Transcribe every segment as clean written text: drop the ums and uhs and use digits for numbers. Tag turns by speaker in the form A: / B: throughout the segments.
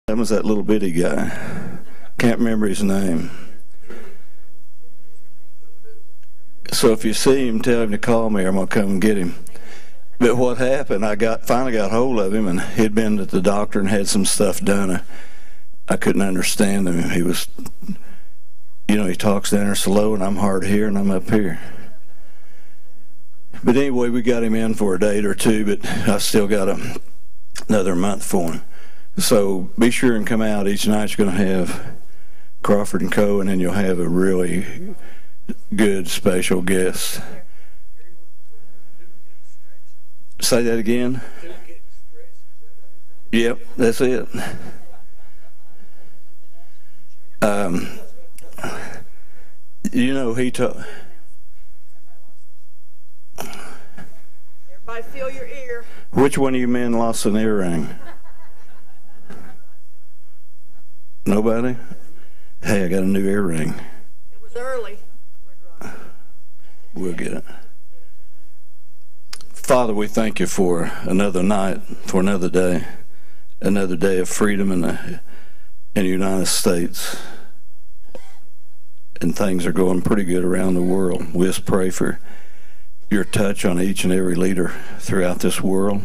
A: That was that little bitty guy. Can't remember his name. So if you see him, tell him to call me or I'm going to come and get him. But what happened, I finally got hold of him, and he'd been at the doctor and had some stuff done. I couldn't understand him. He was, he talks down there slow, and I'm hard of hearing, I'm up here. But anyway, we got him in for a date or two, but I still got another month for him. So be sure and come out. Each night you're going to have Crawford and Co, and then you'll have a really good special guest. Say that again? Yep, that's it. He taught.
B: Everybody feel your ear.
A: Which one of you men lost an earring? Nobody? Hey, I got a new earring.
B: It was early.
A: We'll get it. Father, we thank you for another night, for another day of freedom in the United States. And things are going pretty good around the world. We just pray for your touch on each and every leader throughout this world.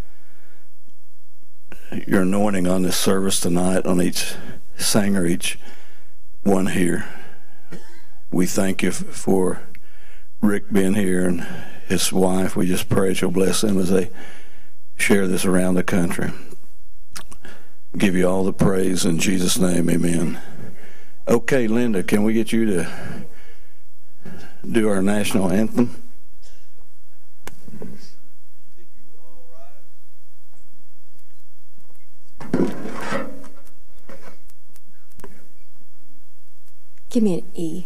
A: Your anointing on this service tonight, on each singer, each one here. We thank you for Rick being here and his wife. We just pray you'll bless them as they share this around the country. Give you all the praise in Jesus' name, amen. Okay, Linda, can we get you to do our national anthem?
C: Give me an E.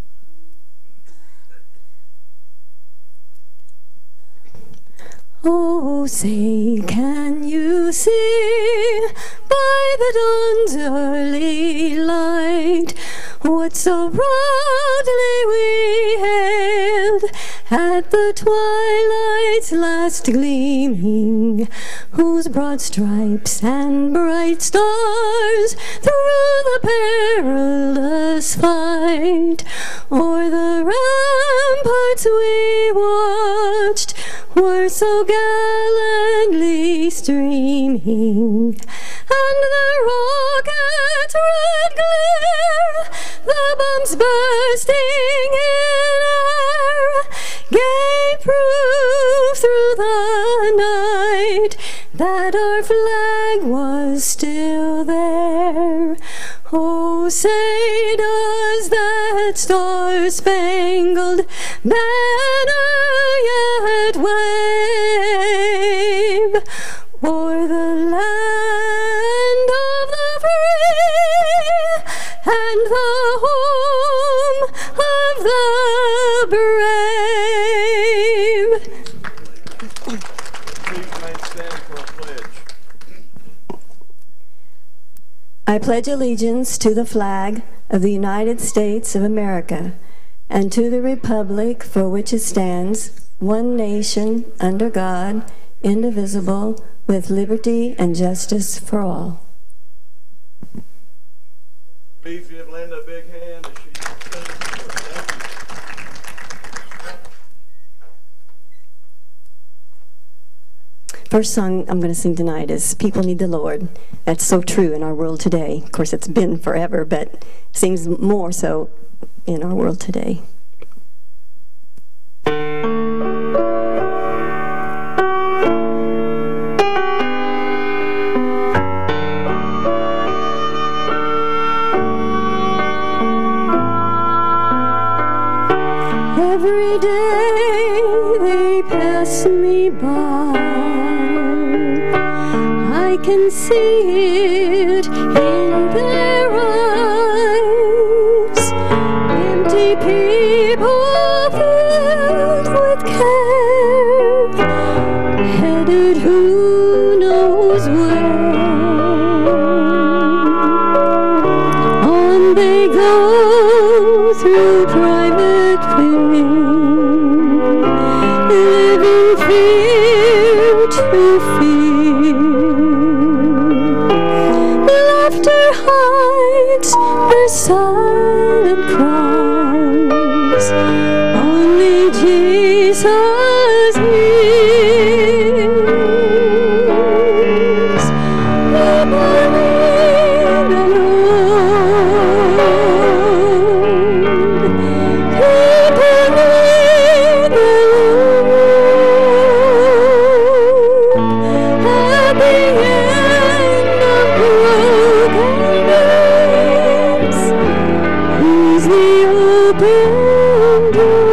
C: Oh, say, can you see by the dawn's early light what so proudly we hailed at the twilight's last gleaming, whose broad stripes and bright stars through the perilous fight o'er the ramparts we watched were so gallantly streaming, and the rocket's red glare, the bombs bursting in air, gave proof through the night that our flag was still there. Oh, say does that star-spangled banner yet wave o'er the land of the free and the home of the brave?
A: Please remain standing for a pledge.
C: I pledge allegiance to the flag of the United States of America and to the republic for which it stands, one nation, under God, indivisible, with liberty and justice for all.
A: Please give Linda a big hand as she sings for us. Thank you.
C: First song I'm going to sing tonight is People Need the Lord. That's so true in our world today. Of course, it's been forever, but seems more so in our world today. Every day they pass me by, I can see it in their eyes. Empty people filled with care, headed who knows where. On they go through private pain, living fear to fear. their silent cries. Only Jesus hears. People need the Lord. People need the Lord. At the end of broken days, He's the open door.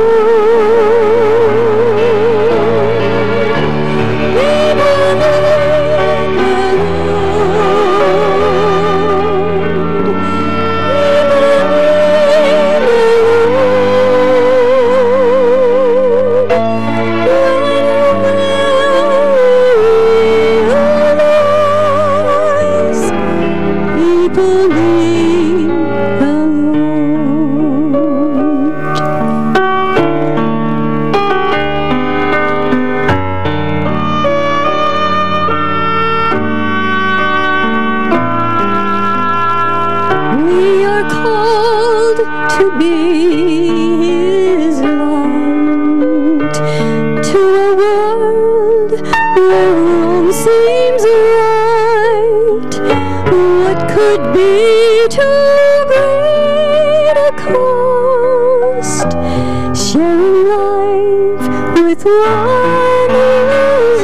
C: People need the Lord. People need the Lord. People need the Lord. We are called to be His light to a world where wrong seems right. What could be too great a cost? Sharing life with one who's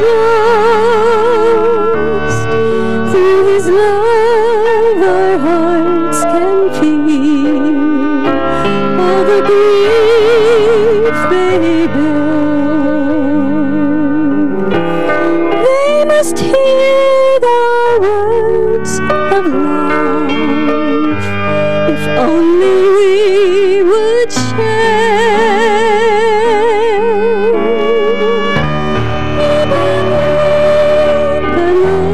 C: lost. Through His love our hearts can feel all the grief they bear. They must hear the words of life, if only we would share. People need the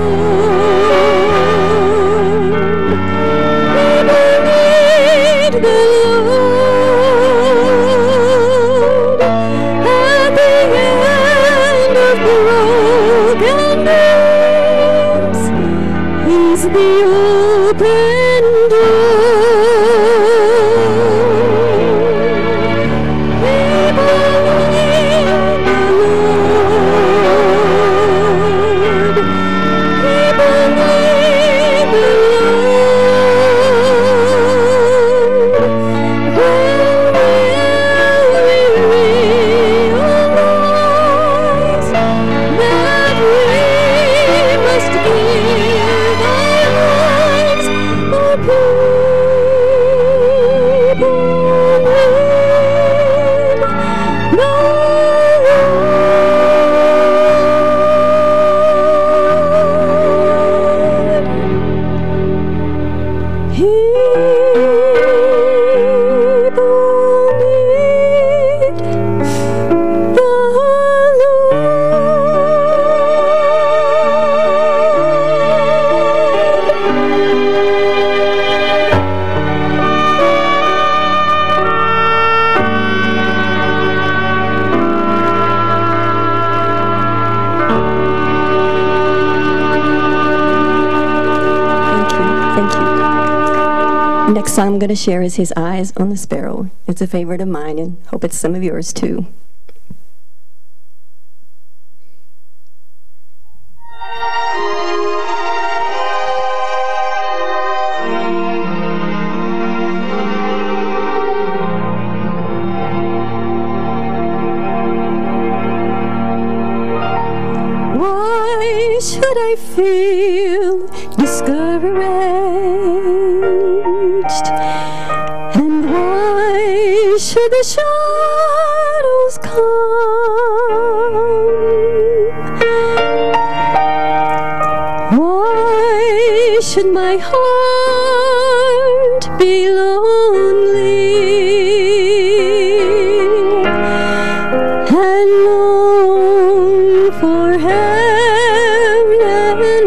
C: Lord. People need the Lord. At the end of broken days, He's the open door. People need the Lord. People need the Lord. When will we realize that we must give our lives for people need the Lord. Thank you. Next song I'm going to share is His Eyes on the Sparrow. It's a favorite of mine, and hope it's some of yours too. Why should I feel discouraged? And why should the shadows come? Why should my heart be lonely and long for heaven and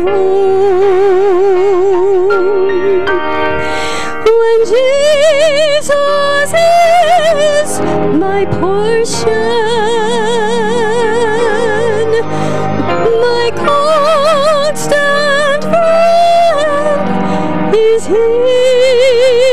C: home, when Jesus is my portion, my constant friend is He.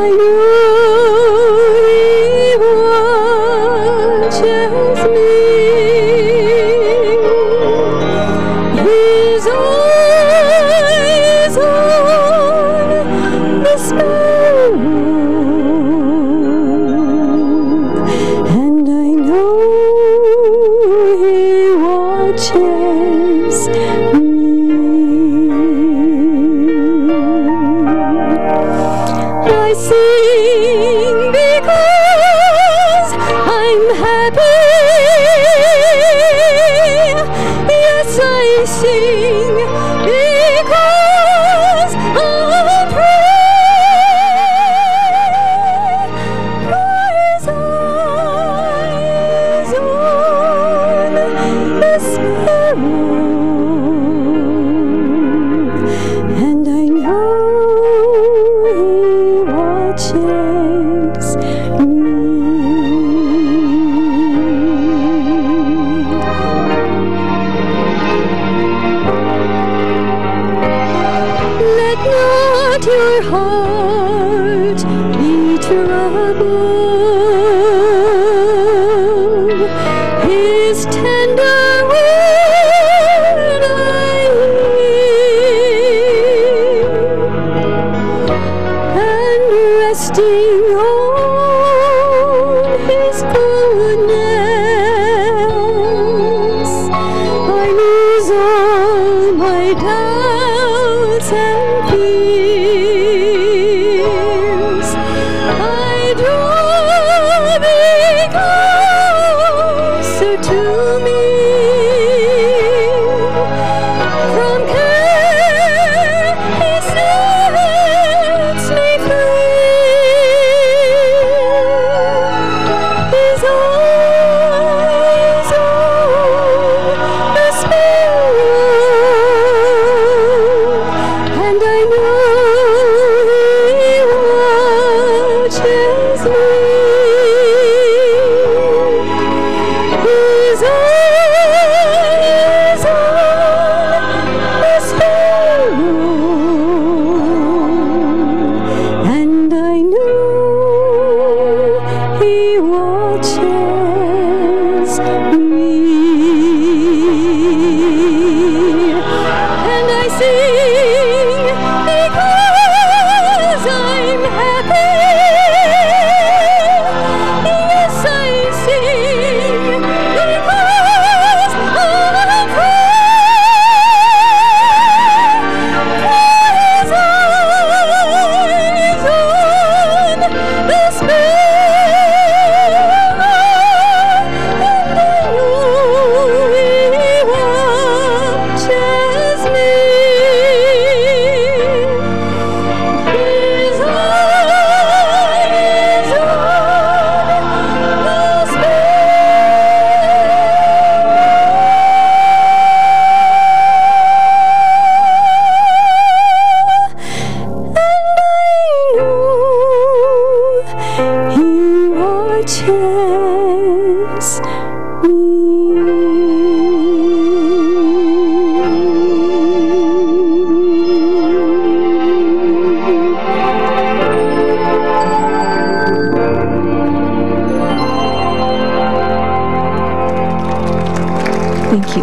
C: Thank you.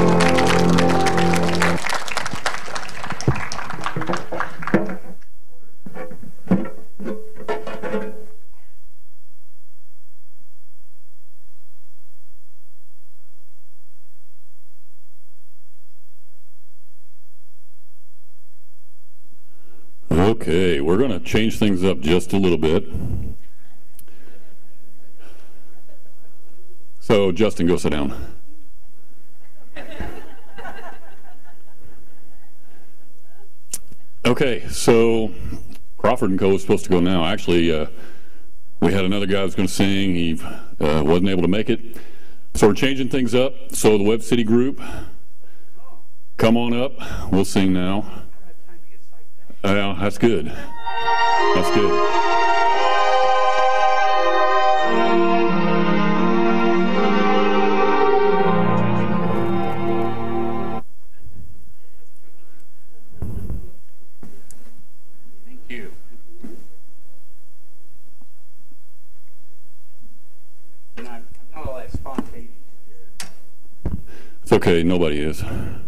D: Okay, we're going to change things up just a little bit. So, Justin, go sit down. Okay, so Crawford & Co is supposed to go now. Actually, we had another guy who was going to sing. He wasn't able to make it. So we're changing things up. So the Web City group, come on up. We'll sing now. That's good. That's good.
E: spontaneous here.
D: It's okay, nobody is.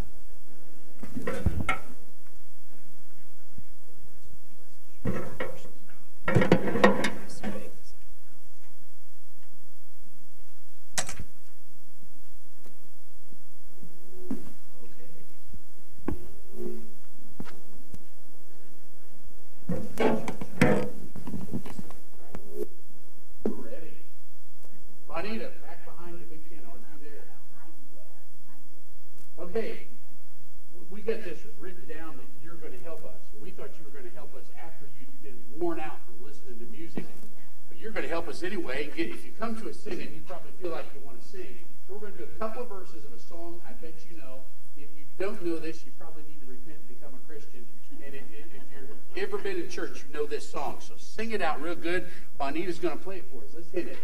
E: Juanita, back behind the big piano. Are you there? Okay. We got this written down that you're going to help us. We thought you were going to help us after you'd been worn out from listening to music. But you're going to help us anyway. If you come to us singing, you probably feel like you want to sing. So we're going to do a couple of verses of a song I bet you know. If you don't know this, you probably need to repent and become a Christian. And if you've ever been in church, you know this song. So sing it out real good. Juanita's going to play it for us. Let's hit it.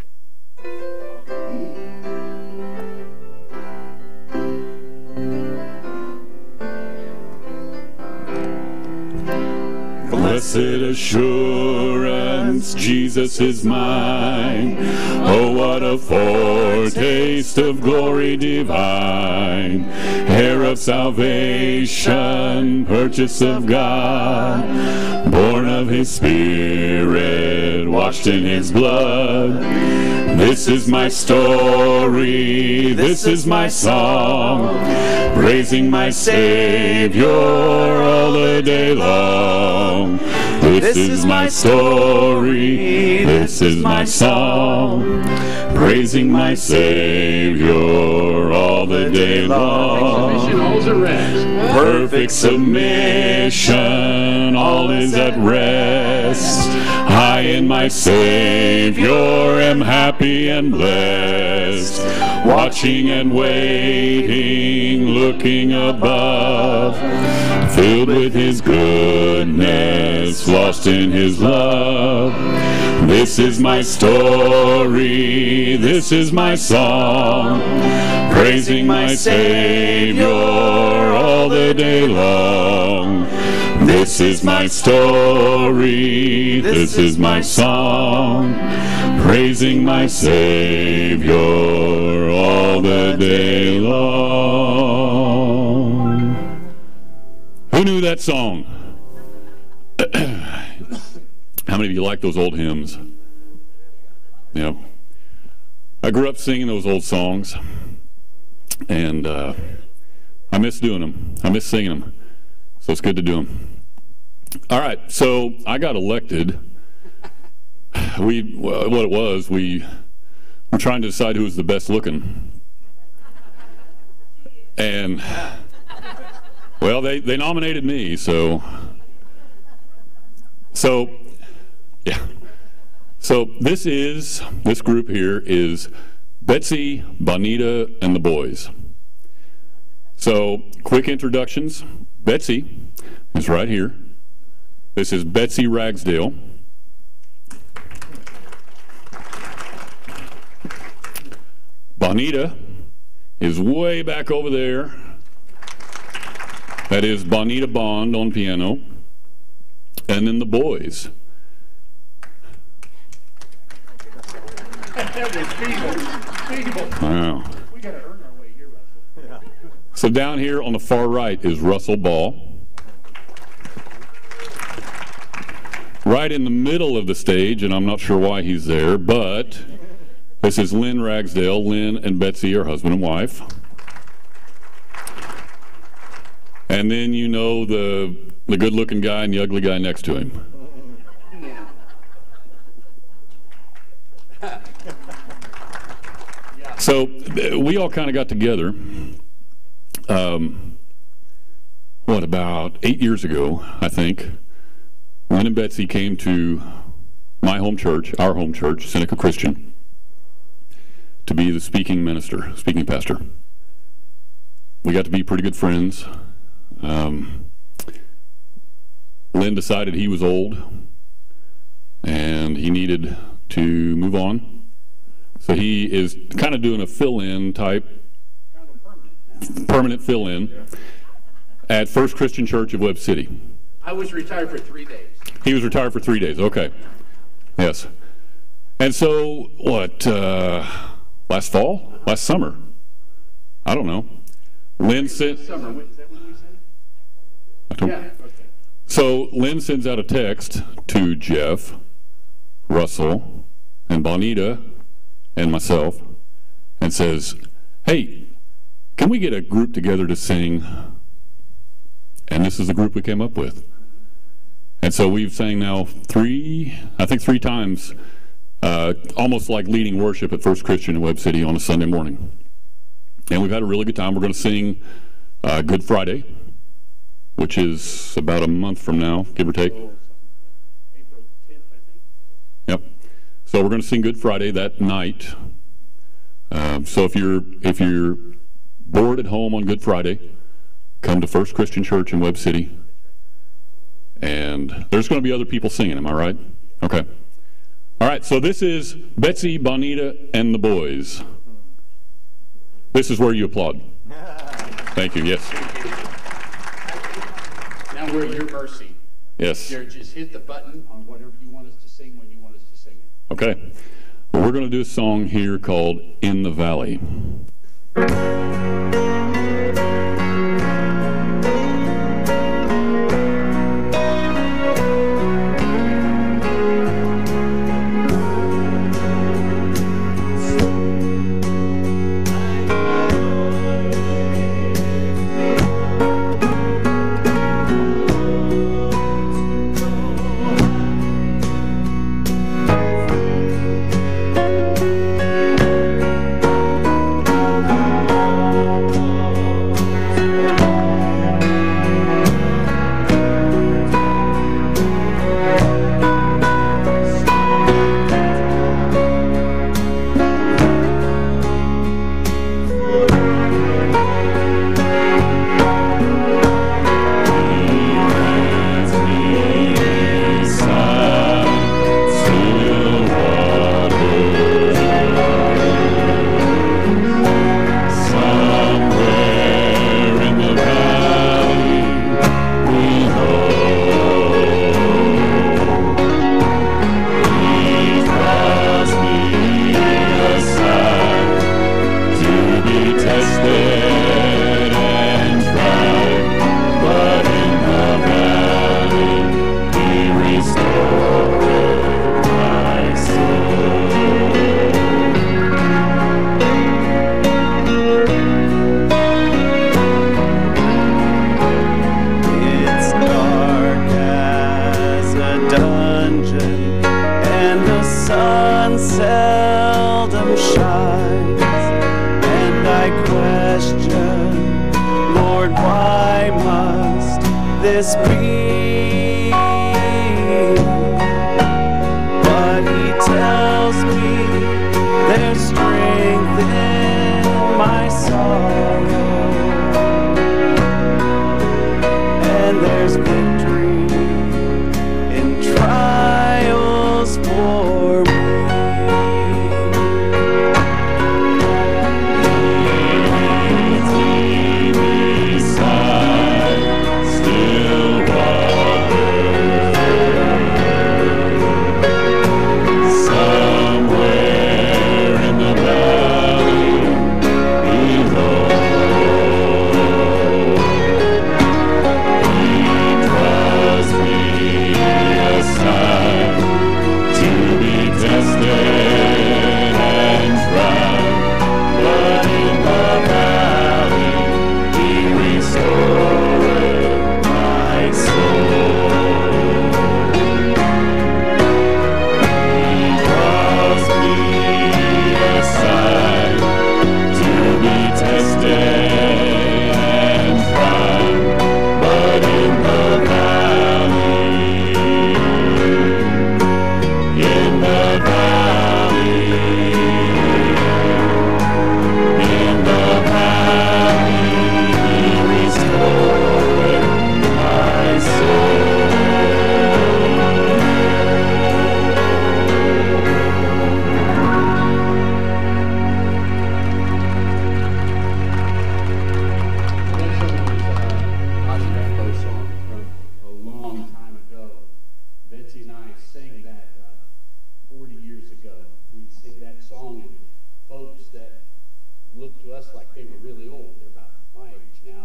D: Blessed assurance, Jesus is mine. Oh, what a foretaste of glory divine. Heir of salvation, purchase of God, born of his Spirit, washed in his blood. This is my story, this is my song, praising my Savior all the day long. This is my story, this is my song, praising my Savior all the day long. Perfect submission, all is at rest. I in my Savior am happy and blessed, watching and waiting, looking above, filled with his goodness, lost in his love. This is my story, this is my song, praising my Savior all the day long. This is my story, this is my song, praising my Savior all the day long. Who knew that song? How many of you like those old hymns? Yeah. I grew up singing those old songs, and I miss doing them. I miss singing them. So it's good to do them. All right, so I got elected. What it was, we were trying to decide who was the best looking. And, well, they nominated me, so yeah. So this group here is Betsy, Bonita, and the boys. So quick introductions. Betsy is right here. This is Betsy Ragsdale. Bonita is way back over there. That is Bonita Bond on piano. And then the boys. Wow.
E: We got to earn our way here, Russell. Yeah.
D: So down here on the far right is Russell Ball. Right in the middle of the stage, and I'm not sure why he's there, but this is Lynn Ragsdale. Lynn and Betsy are husband and wife. And then you know the good-looking guy and the ugly guy next to him. So we all kind of got together, about 8 years ago, I think. Lynn and Betsy came to my home church, our home church, Seneca Christian, to be the speaking pastor. We got to be pretty good friends. Lynn decided he was old and he needed to move on. So he is kind of doing a fill-in type, permanent fill-in at First Christian Church of Webb City.
E: I was retired for 3 days.
D: He was retired for 3 days, okay. Yes. And so, last fall? last summer. I don't know. Lynn sent.
E: Summer. Is that when we said? Yeah. Okay.
D: So Lynn sends out a text to Jeff, Russell, and Bonita, and myself, and says, "Hey, can we get a group together to sing?" And this is the group we came up with. And so we've sang now three times, almost like leading worship at First Christian in Webb City on a Sunday morning. And we've had a really good time. We're going to sing Good Friday, which is about a month from now, give or take.
E: April 10th, I think.
D: Yep. So we're going to sing Good Friday that night. So if you're bored at home on Good Friday, come to First Christian Church in Webb City. And there's going to be other people singing, am I right? Okay. All right, so this is Betsy, Bonita, and the boys. This is where you applaud. Thank you, yes.
E: Now we're at your mercy.
D: Yes.
E: Jared, just hit the button on whatever you want us to sing when you want us to sing it.
D: Okay. Well, we're going to do a song here called In the Valley.
E: look to us like they were really old. They're about my age now.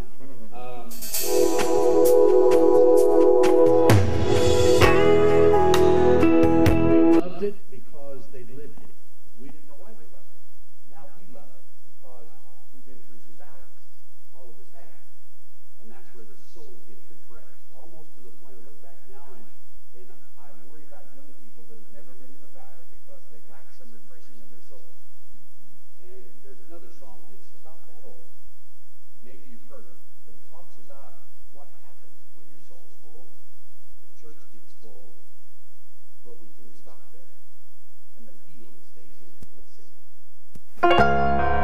E: They loved it because they lived it. We didn't know why they loved it. Now we love it because we've been through some valleys. All of us have. And that's where the soul gets refreshed. Almost to the point I look back now and I worry about young people that have never been in a valley because they lack some refreshing of their soul. And there's another song that's about that old. Maybe you've heard it, but it talks about what happens when your soul's full, the church gets full, but we can stop there. And the field stays empty. Let's sing it.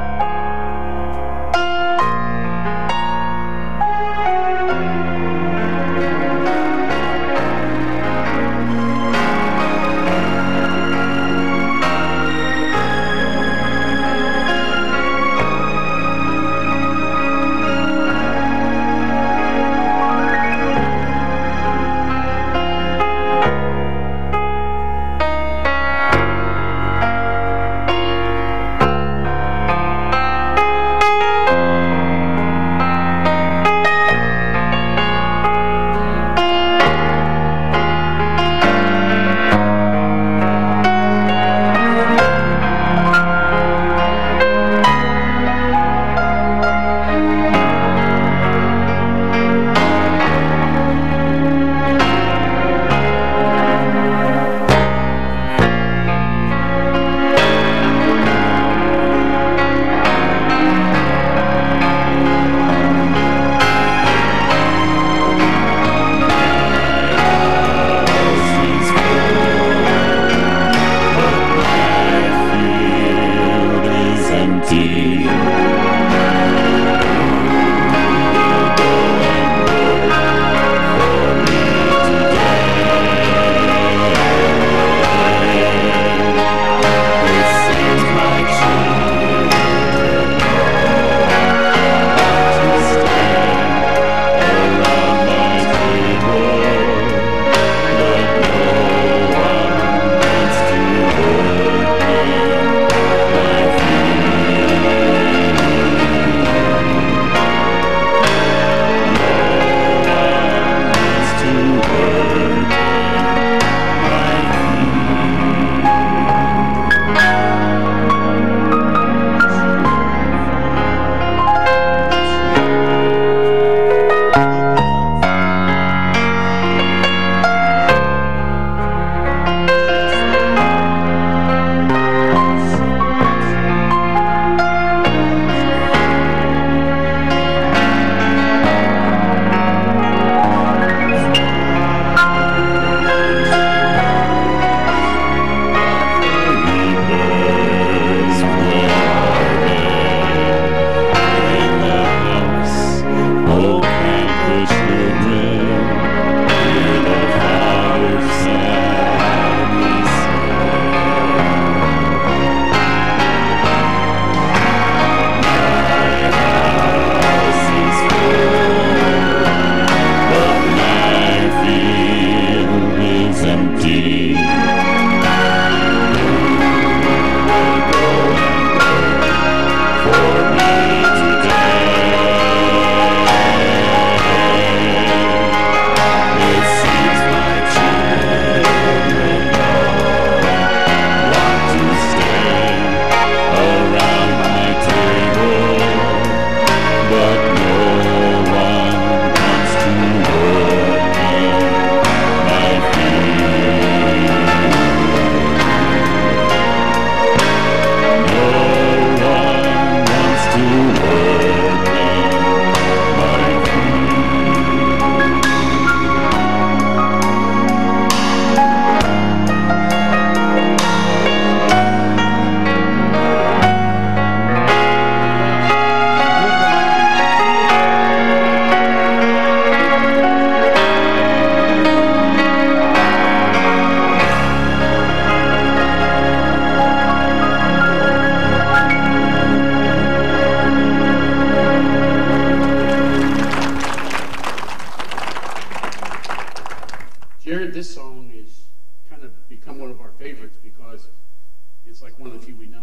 E: this song is kind of become one of our favorites because it's like one of the few we know.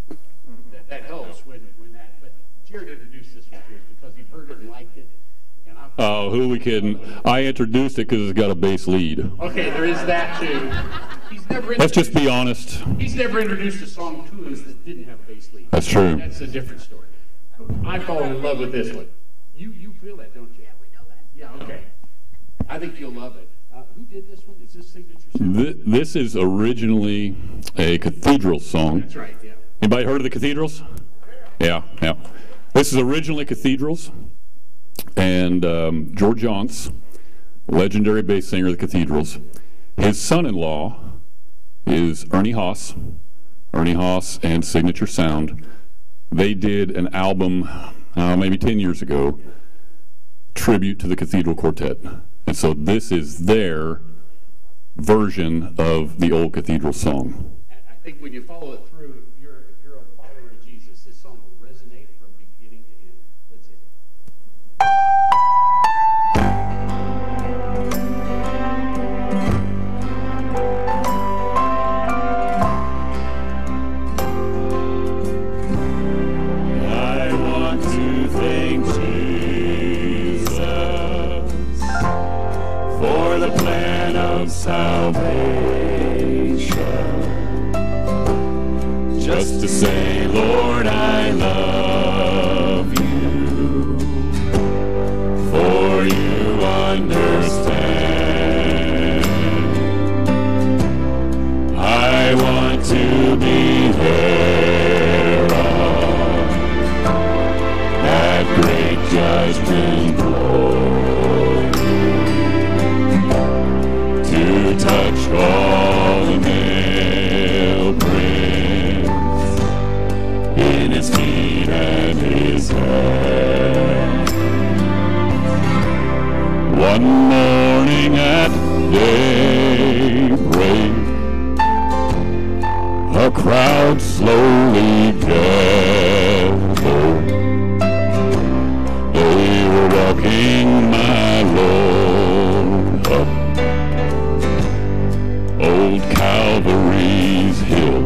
E: That helps when that. But Jared introduced this one to us because he'd heard it and liked it. And
D: oh, who are we kidding? I introduced it because it's got a bass lead.
E: Okay, there is that too.
D: Let's just be honest.
E: He's never introduced a song to us that didn't have a bass lead.
D: That's true.
E: That's a different story. I fall in love with this one. You feel that, don't you?
B: Yeah, we know that.
E: Yeah, okay. I think you'll love it. Who did this one? Is this signature song?
D: This is originally a cathedral song.
E: That's right, yeah.
D: Anybody heard of the cathedrals? Yeah. This is originally cathedrals. And George Johnson, legendary bass singer of the cathedrals, his son-in-law is Ernie Haas and Signature Sound. They did an album maybe 10 years ago, tribute to the Cathedral Quartet. And so this is their version of the old cathedral song.
E: I think when you follow it through, if you're a follower of Jesus, this song will resonate from beginning to end. Let's hit it.
D: I want to thank Jesus for the plan of salvation. Just to say, Lord, I love you, for you understand. I want to be there on that great judgment glory, to touch all the nail prints in his feet and his hands. One morning at daybreak, a crowd slowly gathered. They were walking my Lord up old Calvary's hill.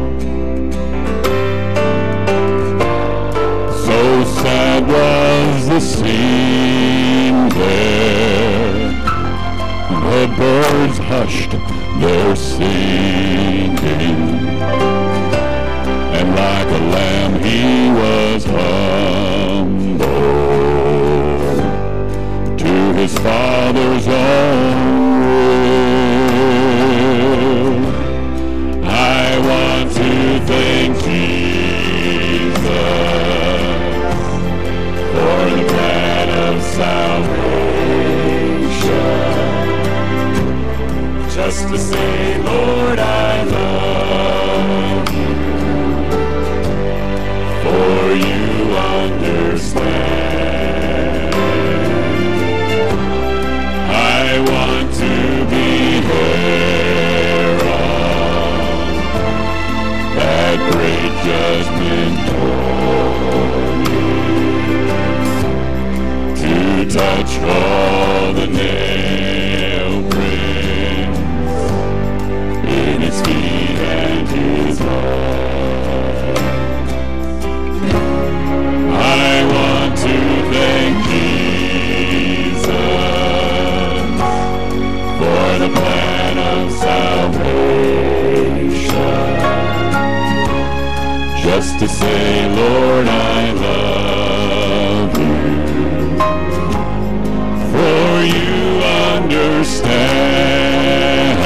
D: So sad was the scene there, the birds hushed their singing, and like a lamb he was humbled to his Father's own will. I want to thank Jesus for the plan of salvation. Just to say, Lord, I love you, for you understand. I want to be there on that great judgment morning, to touch all the nail prints in his feet and his heart. I want to thank Jesus for the plan of salvation. Just to say, Lord, I love you, for you understand.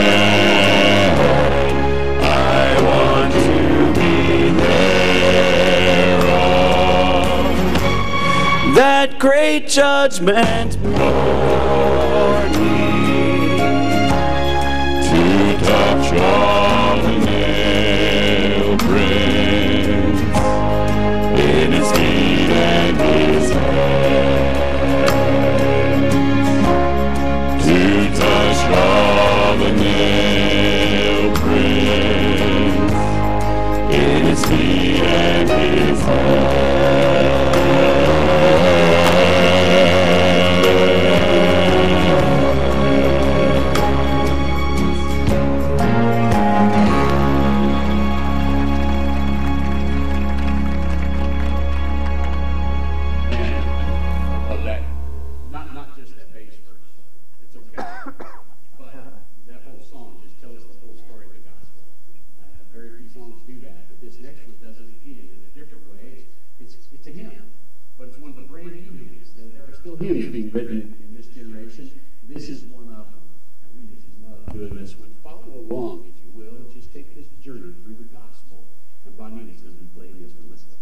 D: I want to be there on that great judgment morning, to touch all the nail prints in his feet and his hands, to touch all the nail prints in his feet and his hands.
E: hymns being written in this generation. This is one of them. And we just love doing this one. Follow along, if you will. Just take this journey through the gospel. And Bonita's going to be playing this one. Listen.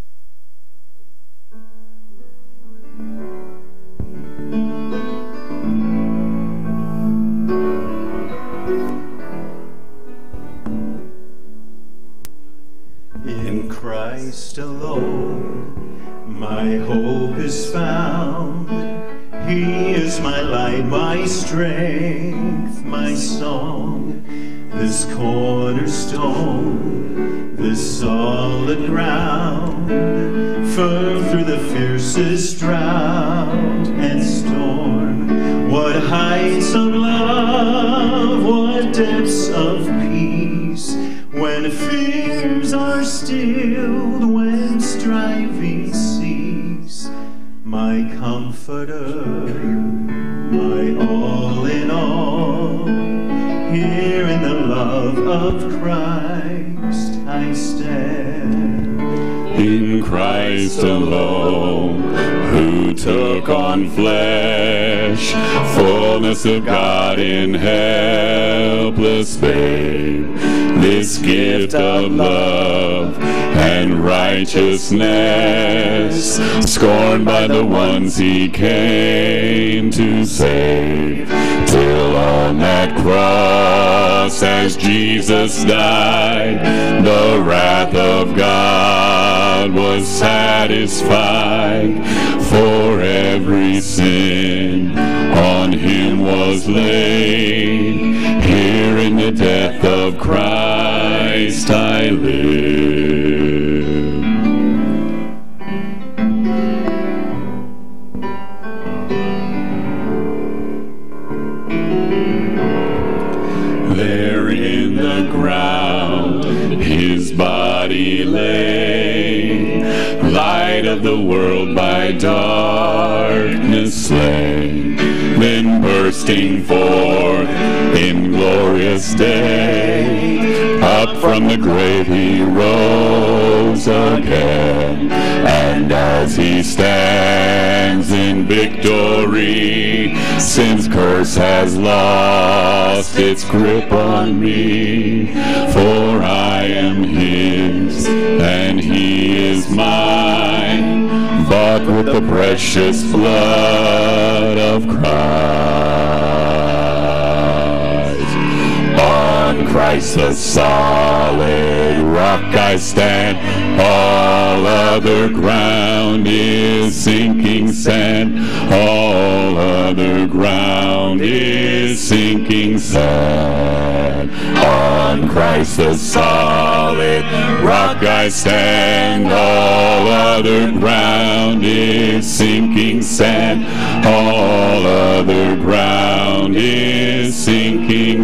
F: In Christ alone, my hope is found. He is my light, my strength, my song. This cornerstone, this solid ground, firm through the fiercest drought and storm. What heights of love, what depths of peace, when fears are stilled, when striving cease. My comforter, my all in all, here in the love of Christ I stand.
D: In Christ alone, who took on flesh, fullness of God in helpless babe, this gift of love and righteousness, scorned by the ones he came to save, till on that cross as Jesus died, the wrath of God was satisfied, for every sin on him was laid. Here in the death of Christ I live. There in the ground his body lay, light of the world by darkness slain, then bursting forth in glorious day, up from the grave he rose again. And as he stands in victory, sin's curse has lost its grip on me, for I am his and he is mine, bought with the precious blood of Christ. On Christ the solid rock I stand, all other ground is sinking sand, all other ground is sinking sand. On Christ the solid rock I stand, all other ground is sinking sand, all other ground is sinking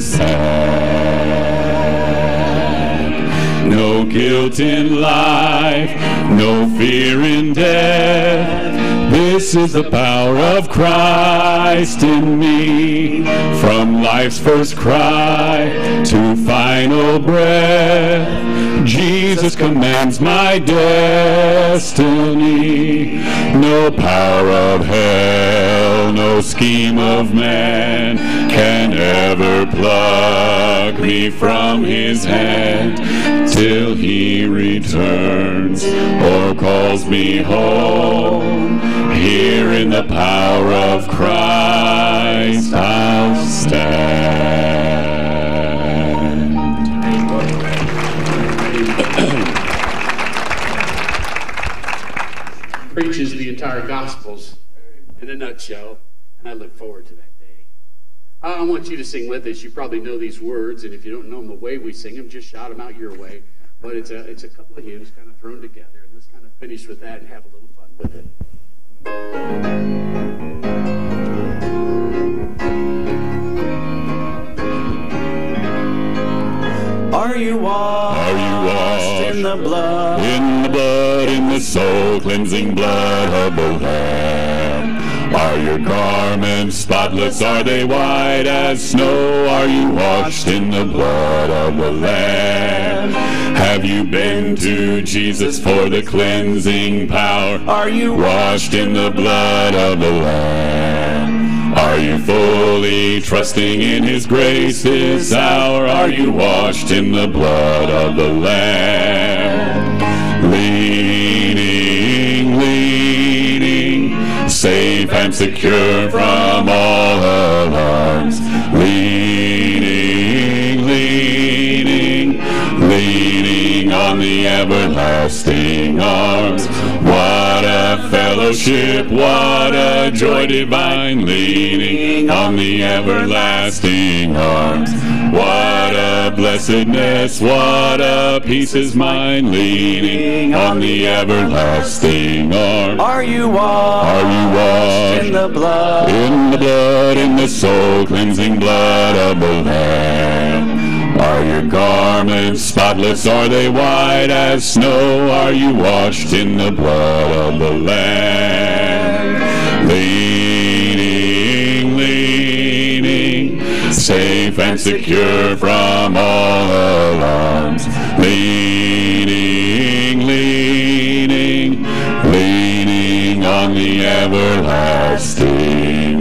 D: sand. No guilt in life, no fear in death, this is the power of Christ in me. From life's first cry to final breath, Jesus commands my destiny. No power of hell, no scheme of man can ever pluck me from his hand, till he returns or calls me home. Here in the power of Christ I'll stand.
E: Preaches the entire Gospels in a nutshell, and I look forward to that day. I want you to sing with us. You probably know these words, and if you don't know them the way we sing them, just shout them out your way. But it's a couple of hymns kind of thrown together, and let's kind of finish with that and have a little fun with it.
F: Are you washed in the blood?
D: In the blood, in the soul-cleansing blood of the Lamb. Are your garments spotless? Are they white as snow? Are you washed in the blood of the Lamb? Have you been to Jesus for the cleansing power? Are you washed in the blood of the Lamb? Are you fully trusting in His grace this hour? Are you washed in the blood of the Lamb? Leaning, leaning, safe and secure from all alarms. Leaning, leaning, leaning on the everlasting arms. What a fellowship, what a joy divine, leaning on the everlasting arms. What a blessedness, what a peace is mine, leaning on the everlasting arms.
F: Are you washed?
D: Are you washed
F: in the blood?
D: In the blood, in the soul cleansing blood of the Lamb. Are your garments spotless? Are they white as snow? Are you washed in the blood of the Lamb? Leaning, leaning, safe and secure from all alarms. Leaning, leaning, leaning on the everlasting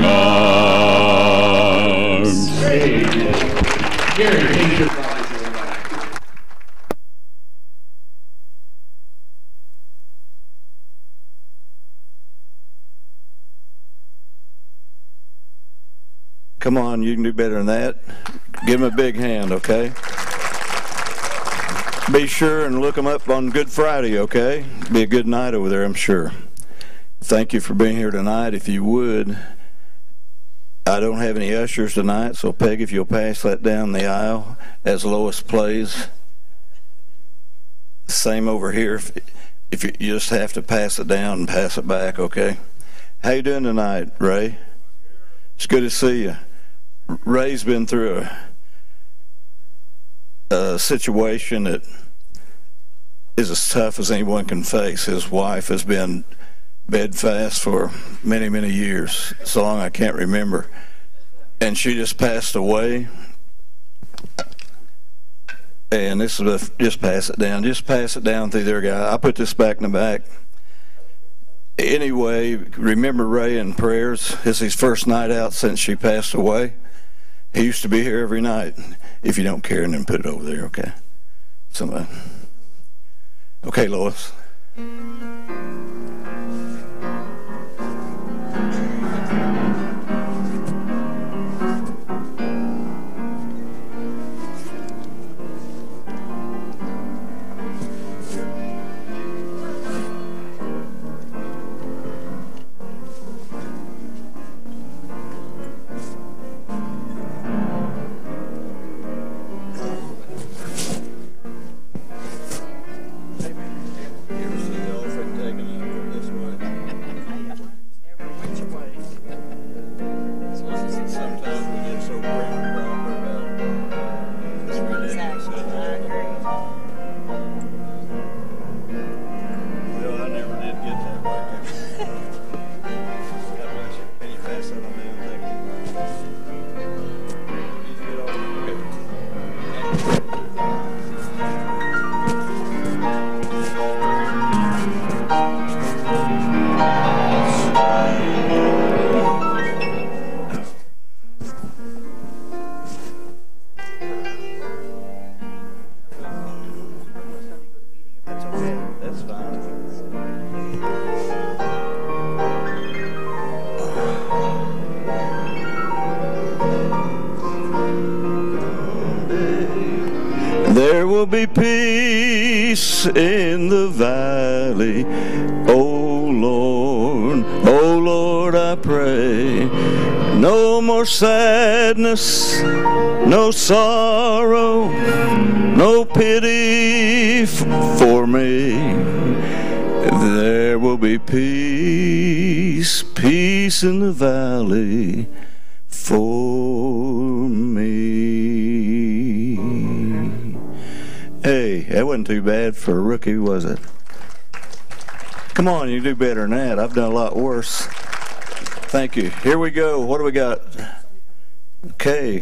D: arms.
E: Gary, take your prize, everybody.
A: Come on, you can do better than that. Give them a big hand, okay? Be sure and look them up on Good Friday, okay? Be a good night over there, I'm sure. Thank you for being here tonight. If you would, I don't have any ushers tonight, so Peg, if you'll pass that down the aisle as Lois plays. Same over here. If you just have to pass it down and pass it back, okay? How you doing tonight, Ray? It's good to see you. Ray's been through a situation that is as tough as anyone can face. His wife has been bedfast for many, many years, so long I can't remember. And she just passed away. And this is just pass it down. Just pass it down through there, guy. I'll put this back in the back. Anyway, remember Ray in prayers. It's his first night out since she passed away. He used to be here every night. If you don't care, and then put it over there, okay? Somebody. Okay, Lois. There will be peace in the valley, oh Lord, I pray. No more sadness, no sorrow, no pity for me. There will be peace, peace in the valley for me. Hey, that wasn't too bad for a rookie, was it? Come on, you do better than that. I've done a lot worse. Thank you. Here we go. What do we got? Okay.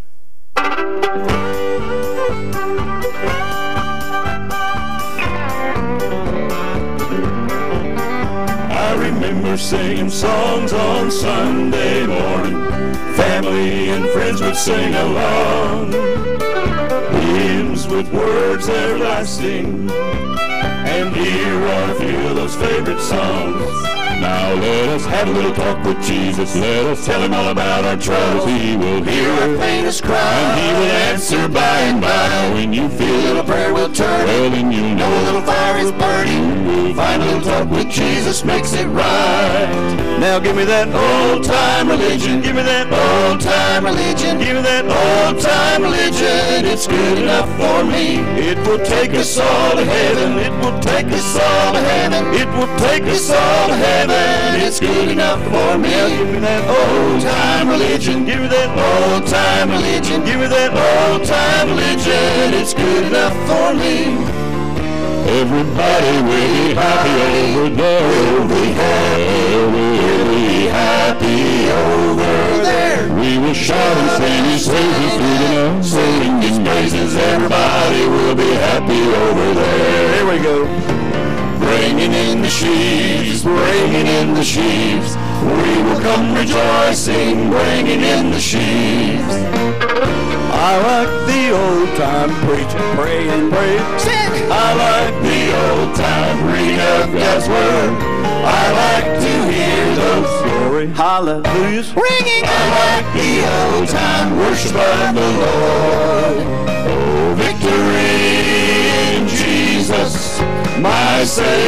F: I remember singing songs on Sunday morning. Family and friends would sing along. Hymns with words everlasting. And here are a few of those favorite songs. Now let us have a little talk with Jesus. Let us tell him all about our troubles. He will hear our faintest cry, and he will answer by and by. When you feel a little prayer will turn, well then you'll know a little fire is burning. We'll find a little talk with Jesus makes it right.
A: Now give me that
F: Old-time religion, give me that old-time religion, give me that old-time religion. It's good enough for me. It will take us all to heaven. It will take us all to heaven. It will take us all to heaven. It's good enough for me.
A: Now give me that
F: Old-time religion, give me that old-time religion, give me that old-time religion. It's good enough for me. Everybody will be happy over there. We'll be happy over there. We will shout and sing his praises through the night. Sing his praises, everybody will be happy over there.
A: Here we go.
F: Bringing in the sheaves, bringing in the sheaves. We will come rejoicing, bringing in the sheaves.
A: I like the old time preaching, praying, praying.
F: I like the old time reading of God's word. I like to hear those
A: Glory, hallelujahs.
F: ringing. I like the old time worship of the Lord. Oh, victory in Jesus, my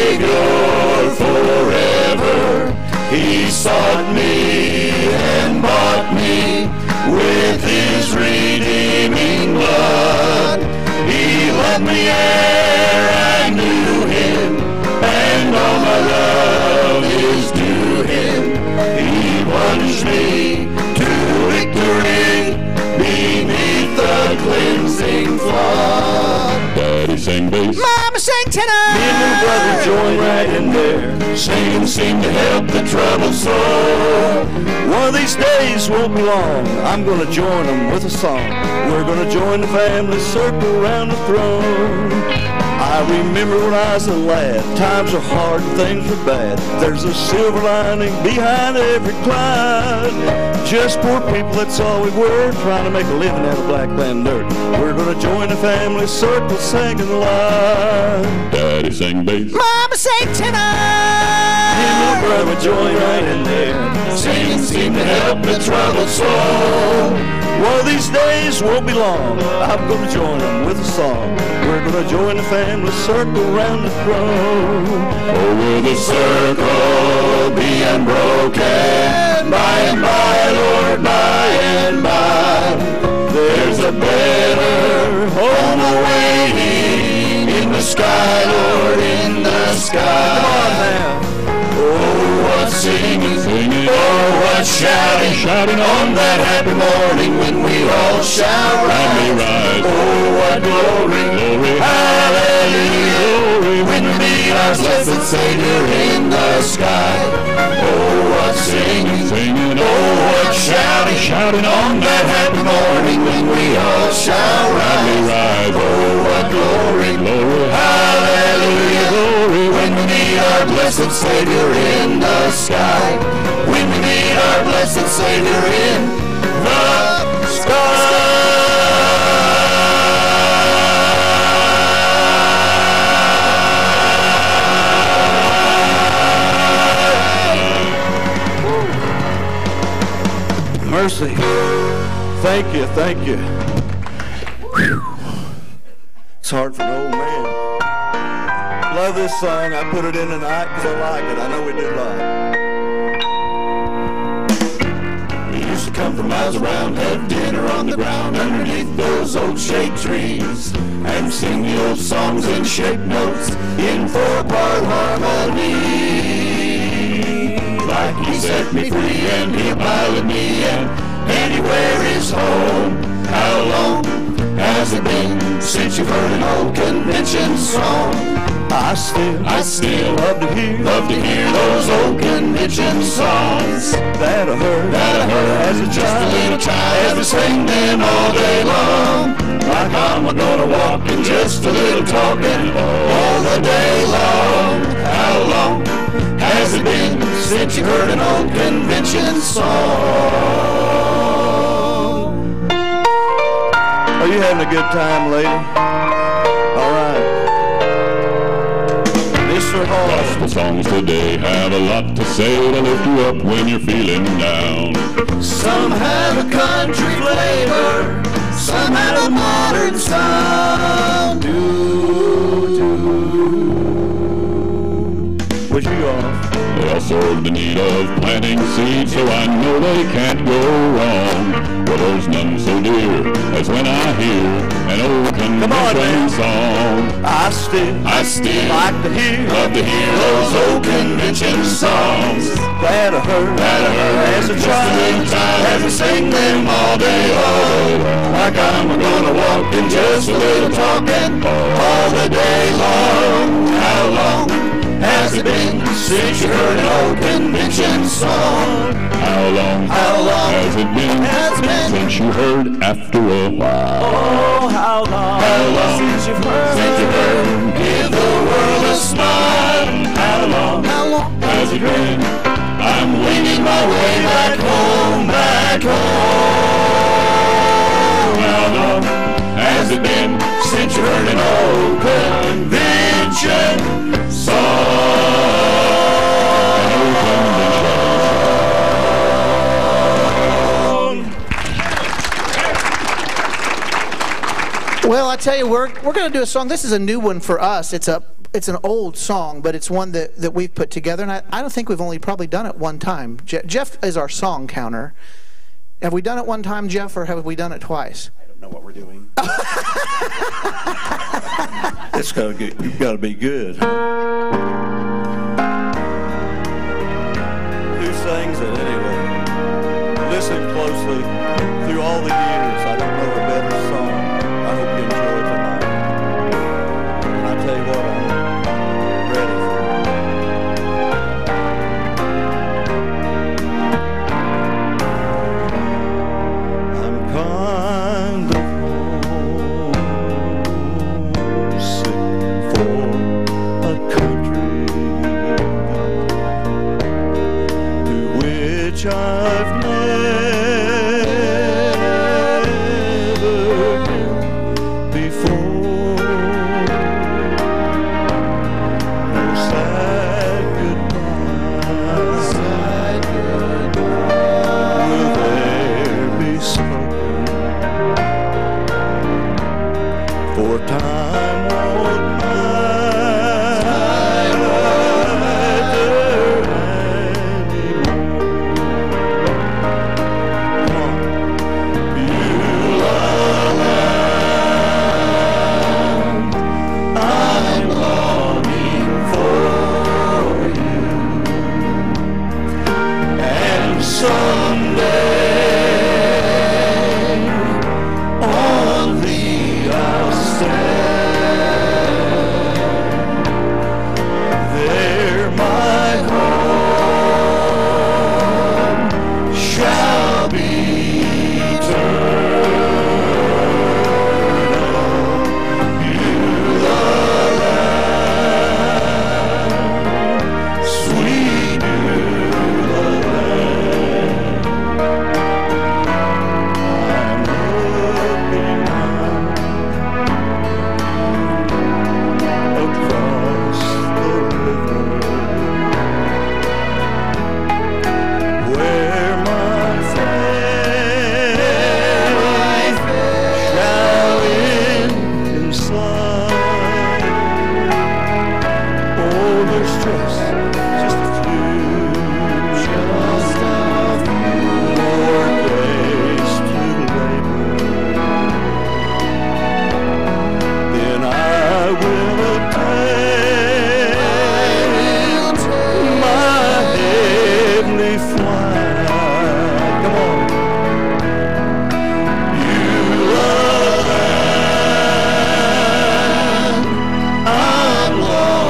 F: Savior forever. He sought me and bought me with his redeeming blood. He loved me ere I knew him, and all my love is due him. He plunged me to victory beneath the cleansing flood. Daddy sang bass,
B: Mama sang tenor.
A: Me and little brother join right in there.
F: singing seemed to help the troubled soul.
A: One of these days won't be long. I'm gonna join them with a song. We're gonna join the family circle around the throne. I remember when I was a lad, times are hard and things are bad. There's a silver lining behind every cloud. Just poor people, that's all we were, trying to make a living out of black land dirt. We're gonna join the family circle singing loud.
F: Daddy sang bass,
B: Mama sang tenor.
A: Me and my brother join right in there.
F: singing seemed to help the troubled soul.
A: One of these days won't be long. I'm gonna join them with a song. We're gonna join the family circle around the throne.
F: Oh, will the circle be unbroken? By and by, Lord, by and by. There's a better home awaiting in the sky, Lord, in the sky.
A: Come on now.
F: Oh, what singing, singing, oh, what shouting, shouting on that happy morning when we all shall rise. Oh, what glory, glory, hallelujah, glory, when we meet our blessed Savior in the sky. Oh, what singing, singing, oh, what shouting, shouting on that happy morning when we all shall rise. Oh, what glory, glory, hallelujah, glory, when we meet our blessed Savior in the sky. When we meet our blessed Savior in the sky.
A: Mercy. Thank you, thank you. Whew. It's hard for an old man. Love this song. I put it in tonight because I like it. I know we do like it.
F: We used to come from miles around, have dinner on the ground underneath those old shade trees, and sing the old songs and shake notes in four-part harmony. Like he set me free and he piloted me, and anywhere is home. How long has it been since you've heard an old convention song?
A: I still
F: love to hear those old convention songs
A: that I heard
F: as just a little child, as we sang them all day long. Like I'm gonna walk and just a little talking all the day long. How long has it been since you heard an old convention song?
A: Are you having a good time, lady? All right. Mr.
D: Gospel songs today have a lot to say to lift you up when you're feeling down.
F: Some have a country flavor, some have a modern sound.
A: Was you off?
D: They all serve the need of planting seeds, so I know they can't go wrong. Well, there's none so dear as when I hear an old convention song.
A: I still
F: like to love to hear those old convention songs
A: that I heard
F: as a child, as we sing them all day long. Like I'm gonna walk and just a little talking all the day long. How long has it been since you heard an old convention song?
D: How long has it been since you heard after a while?
A: Oh, how long since you've heard
F: Give the world a smile. How long
D: Has it been?
F: I'm winging my way back home, How long has it been since you heard an old convention song?
B: Well, I tell you, we're going to do a song. This is a new one for us. It's an old song, but it's one that we've put together, and I don't think we've only probably done it one time. Jeff is our song counter. Have we done it one time, Jeff, or have we done it twice?
A: I don't know what we're doing. You've got to be good. Who sings it anyway? Listen closely. Through all the years, I don't know a better song. I hope you enjoy it tonight. And I tell you what, I'm ready for it. I'm kind of homesick for a country to which I've
F: I'm lost.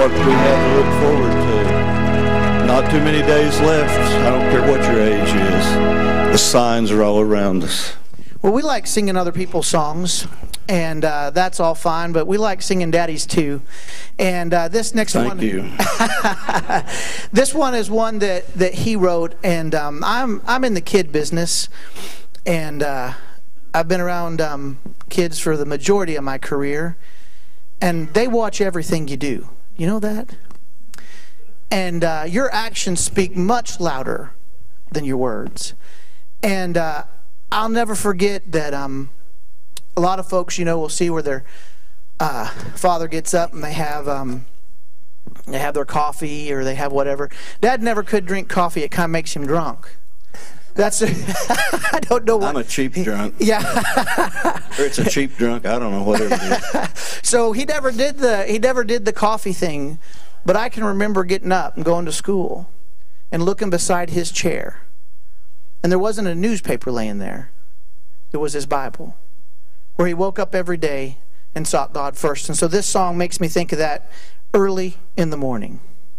A: what we have to look forward to. Not too many days left. I don't care what your age is. The signs are all around us.
B: Well, we like singing other people's songs, and that's all fine, but we like singing Daddy's too. And this next one...
A: Thank you.
B: This one is one that he wrote, and I'm in the kid business, and I've been around kids for the majority of my career, and they watch everything you do. You know that? And your actions speak much louder than your words. And I'll never forget that a lot of folks, you know, will see where their father gets up and they have their coffee or they have whatever. Dad never could drink coffee. It kind of makes him drunk. That's I don't know what.
A: I'm a cheap drunk.
B: Yeah.
A: Or it's a cheap drunk. I don't know what it is.
B: So he never did the coffee thing, but I can remember getting up and going to school and looking beside his chair. And there wasn't a newspaper laying there. It was his Bible, where he woke up every day and sought God first. And so this song makes me think of that early in the morning.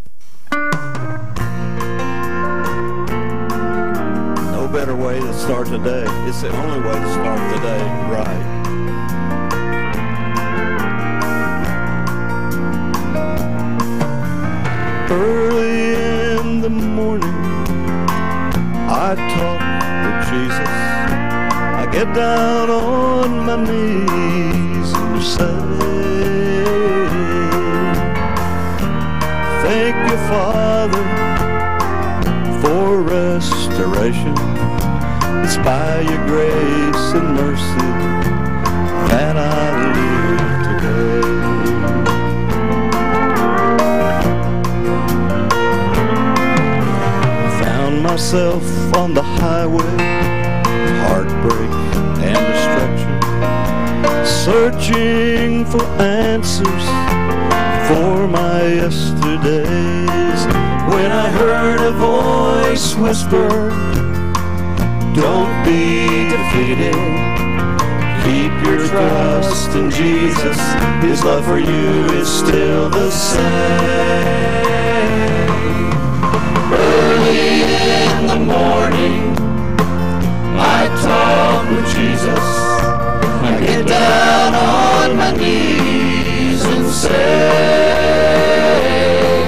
A: No better way to start the day. It's the only way to start the day right. Early in the morning, I talk with Jesus. I get down on my knees and say, thank you, Father, for restoration. It's by your grace and mercy that I live today. Found myself on the highway, heartbreak and destruction, searching for answers for my yesterdays. When I heard a voice whisper, don't be defeated, keep your trust in Jesus, His love for you is still the same. Early in the morning, I talk with Jesus. I get down on my knees and say,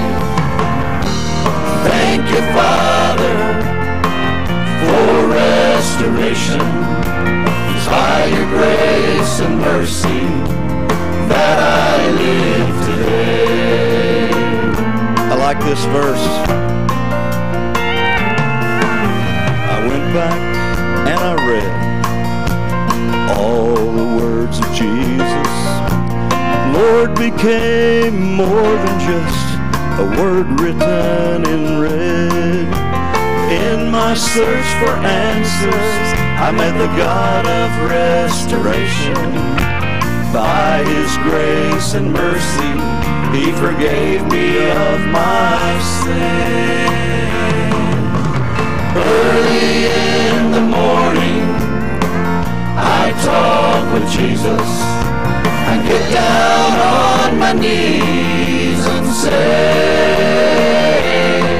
A: thank you, Father, for restoration. It's by your grace and mercy that I live today. I like this verse. I went back and I read all the words of Jesus. Lord became more than just a word written in red. In my search for answers, I met the God of restoration. By His grace and mercy, He forgave me of my sin. Early in the morning, I talk with Jesus. I get down on my knees and say,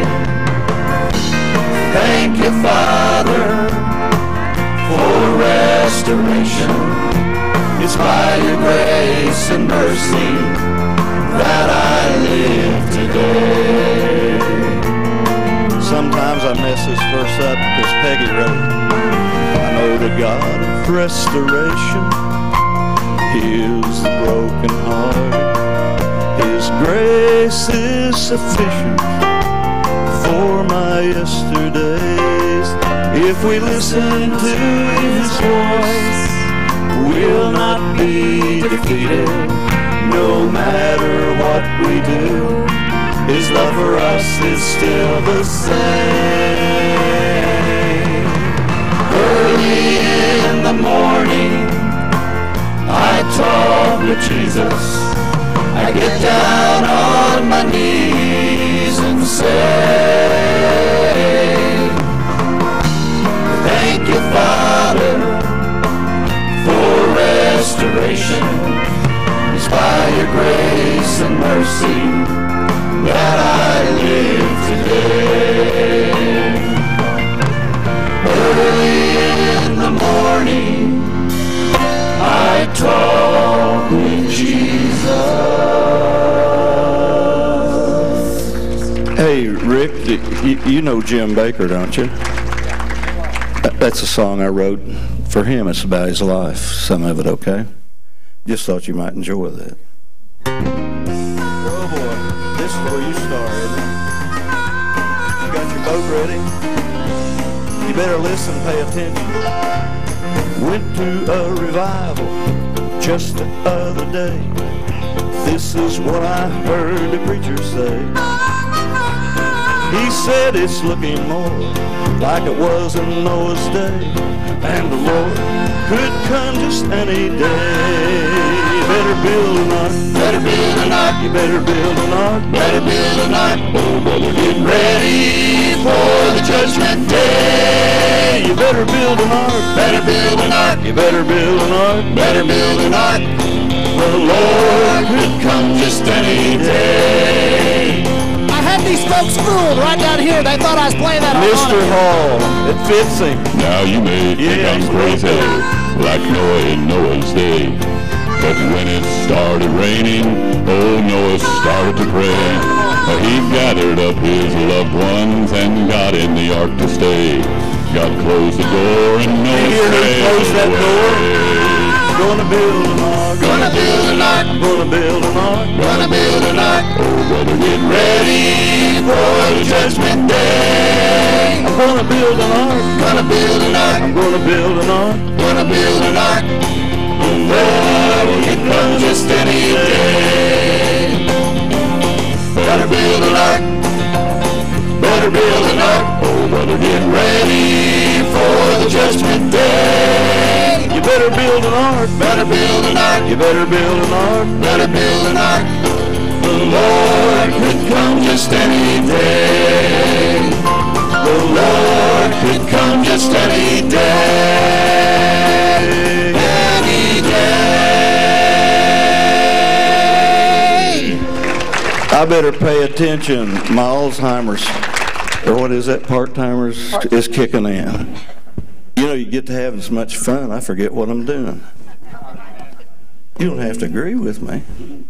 A: thank you, Father, for restoration. It's by your grace and mercy that I live today. Sometimes I mess this verse up because Peggy wrote it. I know the God of restoration heals the broken heart. His grace is sufficient for my yesterdays. If we listen to His voice, we'll not be defeated. No matter what we do, His love for us is still the same. Early in the morning, I talk with Jesus. I get down on my knees and say, thank you, Father, for restoration. It's by your grace and mercy
F: that I live today. Early in the morning, I talk with Jesus.
A: Hey, Rick, you know Jim Baker, don't you? That's a song I wrote for him. It's about his life, some of it, okay? Just thought you might enjoy that. Oh boy, this is where you start, isn't it? You got your boat ready? You better listen, pay attention. Went to a revival just the other day. This is what I heard the preacher say. He said it's looking more like it was in Noah's day, and the Lord could come just any day. You better build an ark,
F: Better build an ark,
A: you better build an ark,
F: better build an ark. Oh, brother, get ready for the judgment day.
A: you better build an ark,
F: Better build an ark,
A: you better build an ark.
F: better build an ark. The Lord could come just any day.
B: I had these folks fooled right down here. They thought I was playing that
A: Mr.
B: harmonica.
A: Hall, it fits him.
D: Now you may think
A: Yeah.
D: I'm crazy, like Noah in Noah's day. But when it started raining, old Noah started to pray. He gathered up his loved ones and got in the ark to stay. God closed the door and Noah
A: Here,
D: sailed
A: close that door.
D: away.
A: Gonna build an ark,
F: Gonna build an ark,
A: gonna build an ark.
F: gonna build an ark.
D: Oh, brother,
F: Get ready for the judgment day.
A: I'm gonna build an ark,
F: Gonna build an ark,
A: I'm gonna build an ark.
F: gonna build an ark. The Lord can come just any day. Better build an ark, better build an ark. Oh, brother, get ready for the judgment day.
A: You better build an ark,
F: Better build an ark,
A: you better build an ark.
F: better build an ark. The Lord could come just any day. The Lord could come just any day. Any day.
A: I better pay attention. My Alzheimer's, or what is that, part-timers, is kicking in. You know, you get to having so much fun, I forget what I'm doing. You don't have to agree with me.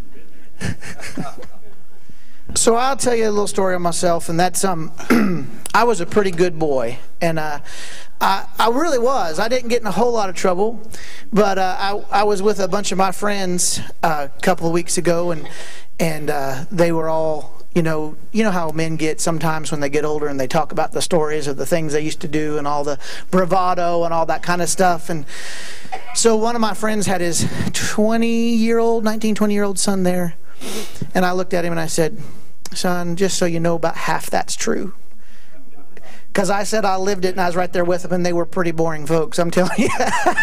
B: So I'll tell you a little story on myself, and that's I was a pretty good boy, and I really was. I didn't get in a whole lot of trouble, but I was with a bunch of my friends a couple of weeks ago, and they were all, you know how men get sometimes when they get older and they talk about the stories of the things they used to do and all the bravado and all that kind of stuff. And so one of my friends had his 19-20-year-old son there, and I looked at him and I said, "Son, just so you know, about half that's true." Because I said I lived it and I was right there with them, and they were pretty boring folks, I'm telling you.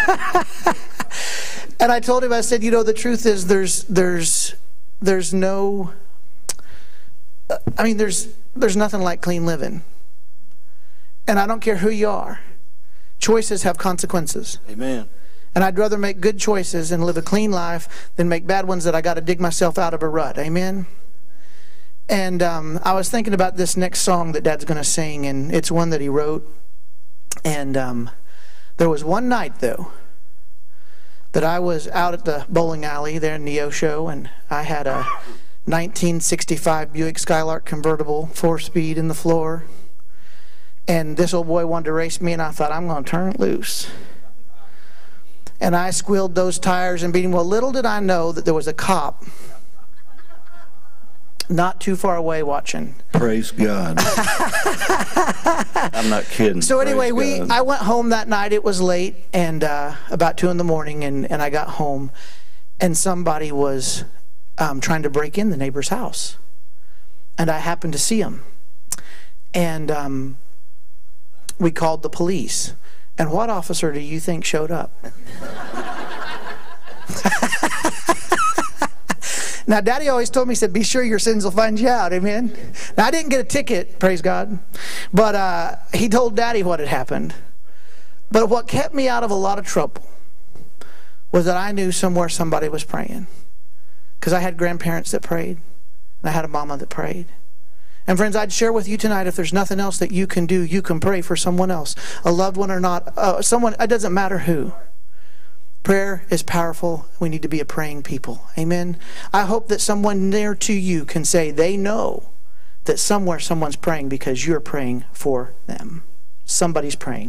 B: And I told him, I said, the truth is there's no, I mean, there's nothing like clean living. And I don't care who you are. Choices have consequences.
A: Amen.
B: And I'd rather make good choices and live a clean life than make bad ones that I got to dig myself out of a rut. Amen? And I was thinking about this next song that Dad's going to sing, and it's one that he wrote. And there was one night, though, that I was out at the bowling alley there in Neo Show, and I had a 1965 Buick Skylark convertible, 4-speed in the floor. And this old boy wanted to race me, and I thought, I'm going to turn it loose. And I squealed those tires and beat him. Well, little did I know that there was a cop not too far away watching.
A: Praise God. I'm not kidding.
B: So anyway,
A: Praise God.
B: I went home that night. It was late, and about 2 in the morning, and I got home, and somebody was trying to break in the neighbor's house. And I happened to see him. And we called the police. And what officer do you think showed up? Now, Daddy always told me, he said, be sure your sins will find you out. Amen? Now, I didn't get a ticket, praise God. But he told Daddy what had happened. But what kept me out of a lot of trouble was that I knew somewhere somebody was praying. Because I had grandparents that prayed. And I had a mama that prayed. And friends, I'd share with you tonight, if there's nothing else that you can do, you can pray for someone else, a loved one or not, someone, it doesn't matter who. Prayer is powerful. We need to be a praying people. Amen. I hope that someone near to you can say they know that somewhere someone's praying because you're praying for them. Somebody's praying.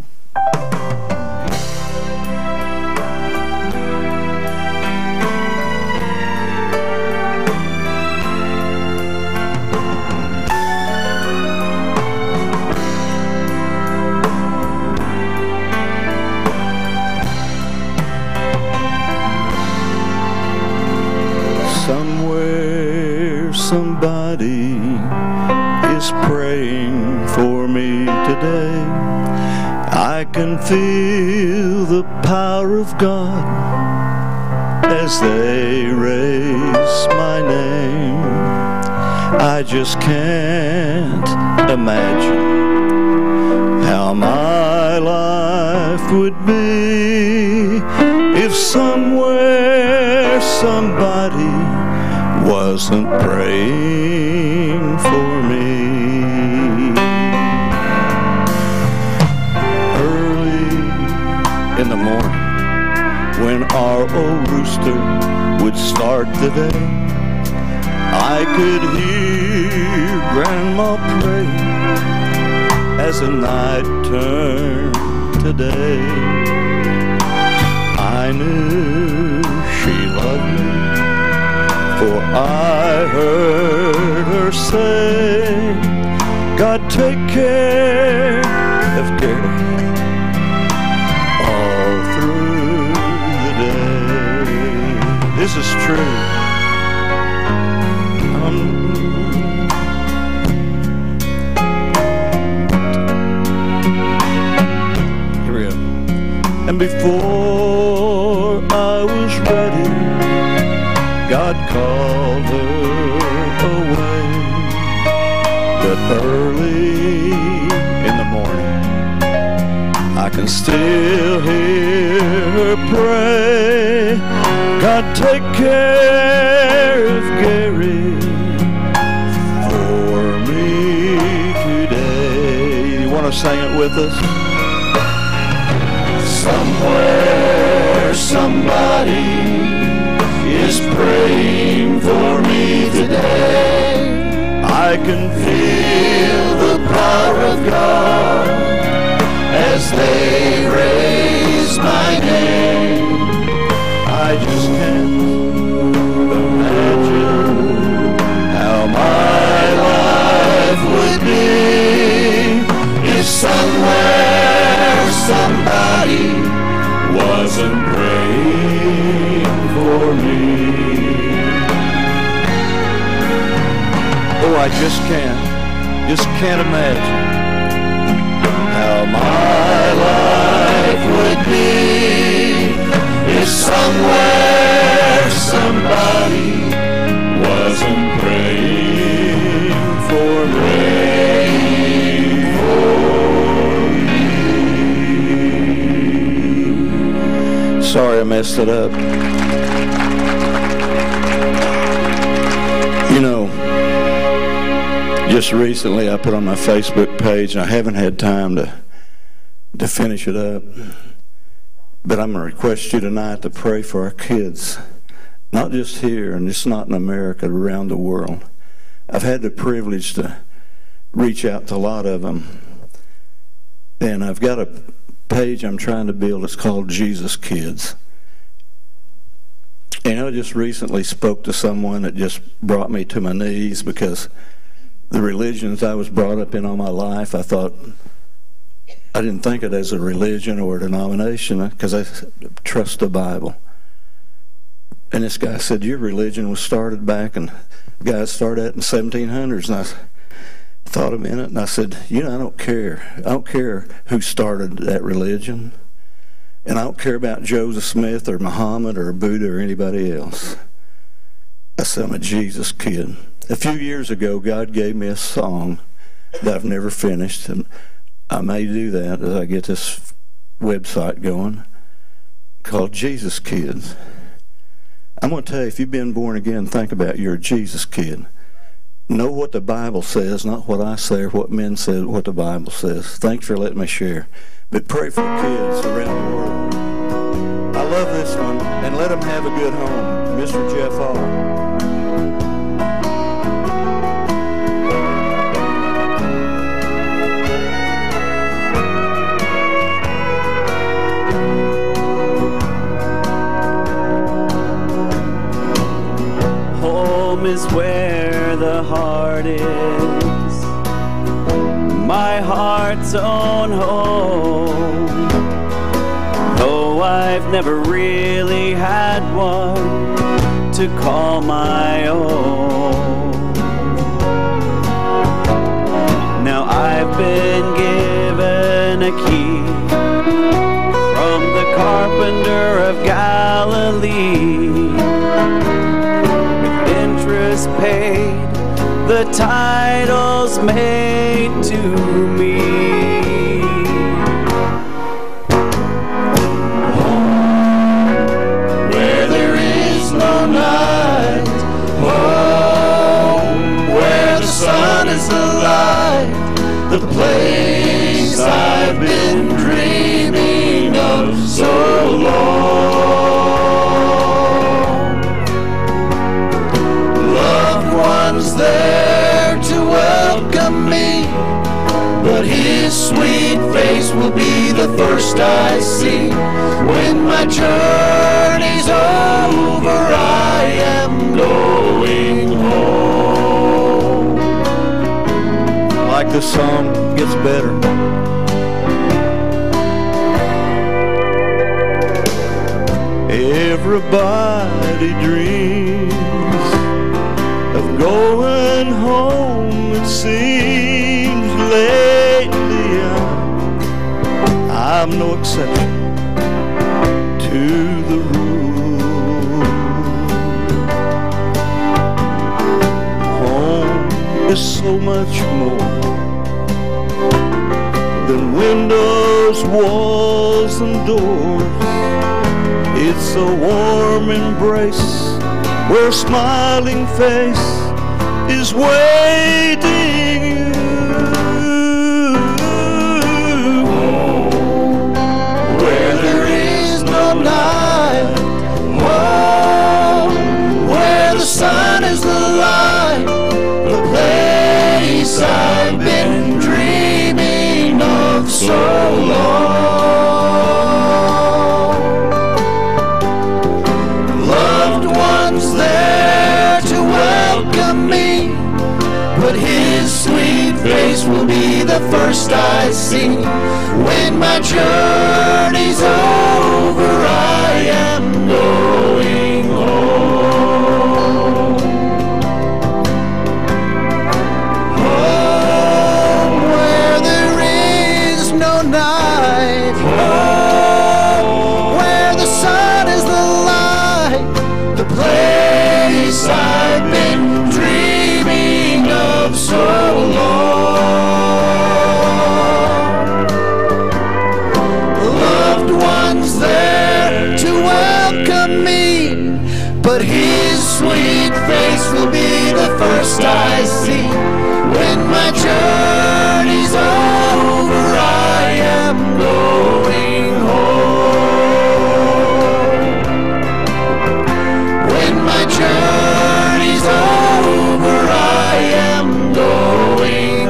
A: Somewhere somebody is praying for me today. I can feel the power of God as they raise my name. I just can't imagine how my life would be if somewhere somebody wasn't praying for me. Early in the morning, when our old rooster would start the day, I could hear Grandma pray as the night turned to day. I knew she loved me, for I heard her say, God, take care of Gary all through the day. This is true. Here we go. And before I was ready, God called her away. But early in the morning, I can still hear her pray, God, take care of Gary for me today. You want to sing it with us? Somewhere somebody is praying for me today. I can feel the power of God as they raise my name. I just can't imagine how my life would be if somewhere somebody wasn't praying for me. Oh, I just can't imagine how my life would be if somewhere somebody wasn't praying for me. Sorry I messed it up. You know, just recently I put on my Facebook page, and I haven't had time to finish it up, but I'm going to request you tonight to pray for our kids, not just here and just not in America, around the world. I've had the privilege to reach out to a lot of them, and I've got a page I'm trying to build. It's called Jesus Kids. And I just recently spoke to someone that just brought me to my knees, because the religions I was brought up in all my life, I thought, I didn't think it as a religion or a denomination, because I trust the Bible. And this guy said, your religion was started back, and guys started in the 1700s. And I thought a minute, and I said, you know, I don't care. I don't care who started that religion. And I don't care about Joseph Smith or Muhammad or Buddha or anybody else. I said, I'm a Jesus kid. A few years ago, God gave me a song that I've never finished, and I may do that as I get this website going, called Jesus Kids. I'm going to tell you, if you've been born again, think about you're a Jesus kid. know what the Bible says, not what I say or what men say, what the Bible says. Thanks for letting me share. But pray for kids around the world. I love this one, and let them have a good home. Mr. Jeff Hall.
G: Home is where the heart is, my heart's own home. Though I've never really had one to call my own. Now I've been given a key from the carpenter of Galilee. Paid, the title's made to me.
F: Home, where there is no night. Home, where the sun is the light. The place I've been dreaming of so long. There to welcome me, but his sweet face will be the first I see. When my journey's over, I am going home.
A: Like the song gets better. Everybody dreams of going home, it seems lately. I'm no exception to the rule. Home is so much more than windows, walls, and doors. It's a warm embrace where a smiling face is waiting.
F: Home, where there is no night. Home, where the sun is the light. The place I've been dreaming of so long. But his sweet face will be the first I see. When my journey's over, I am going home. Home, where there is no night. Home, where the sun is the light. The place I've been dreaming of so long. Loved ones there to welcome me, but his sweet face will be the first I see. When my journey's over, I am going home. When my journey's over, I am going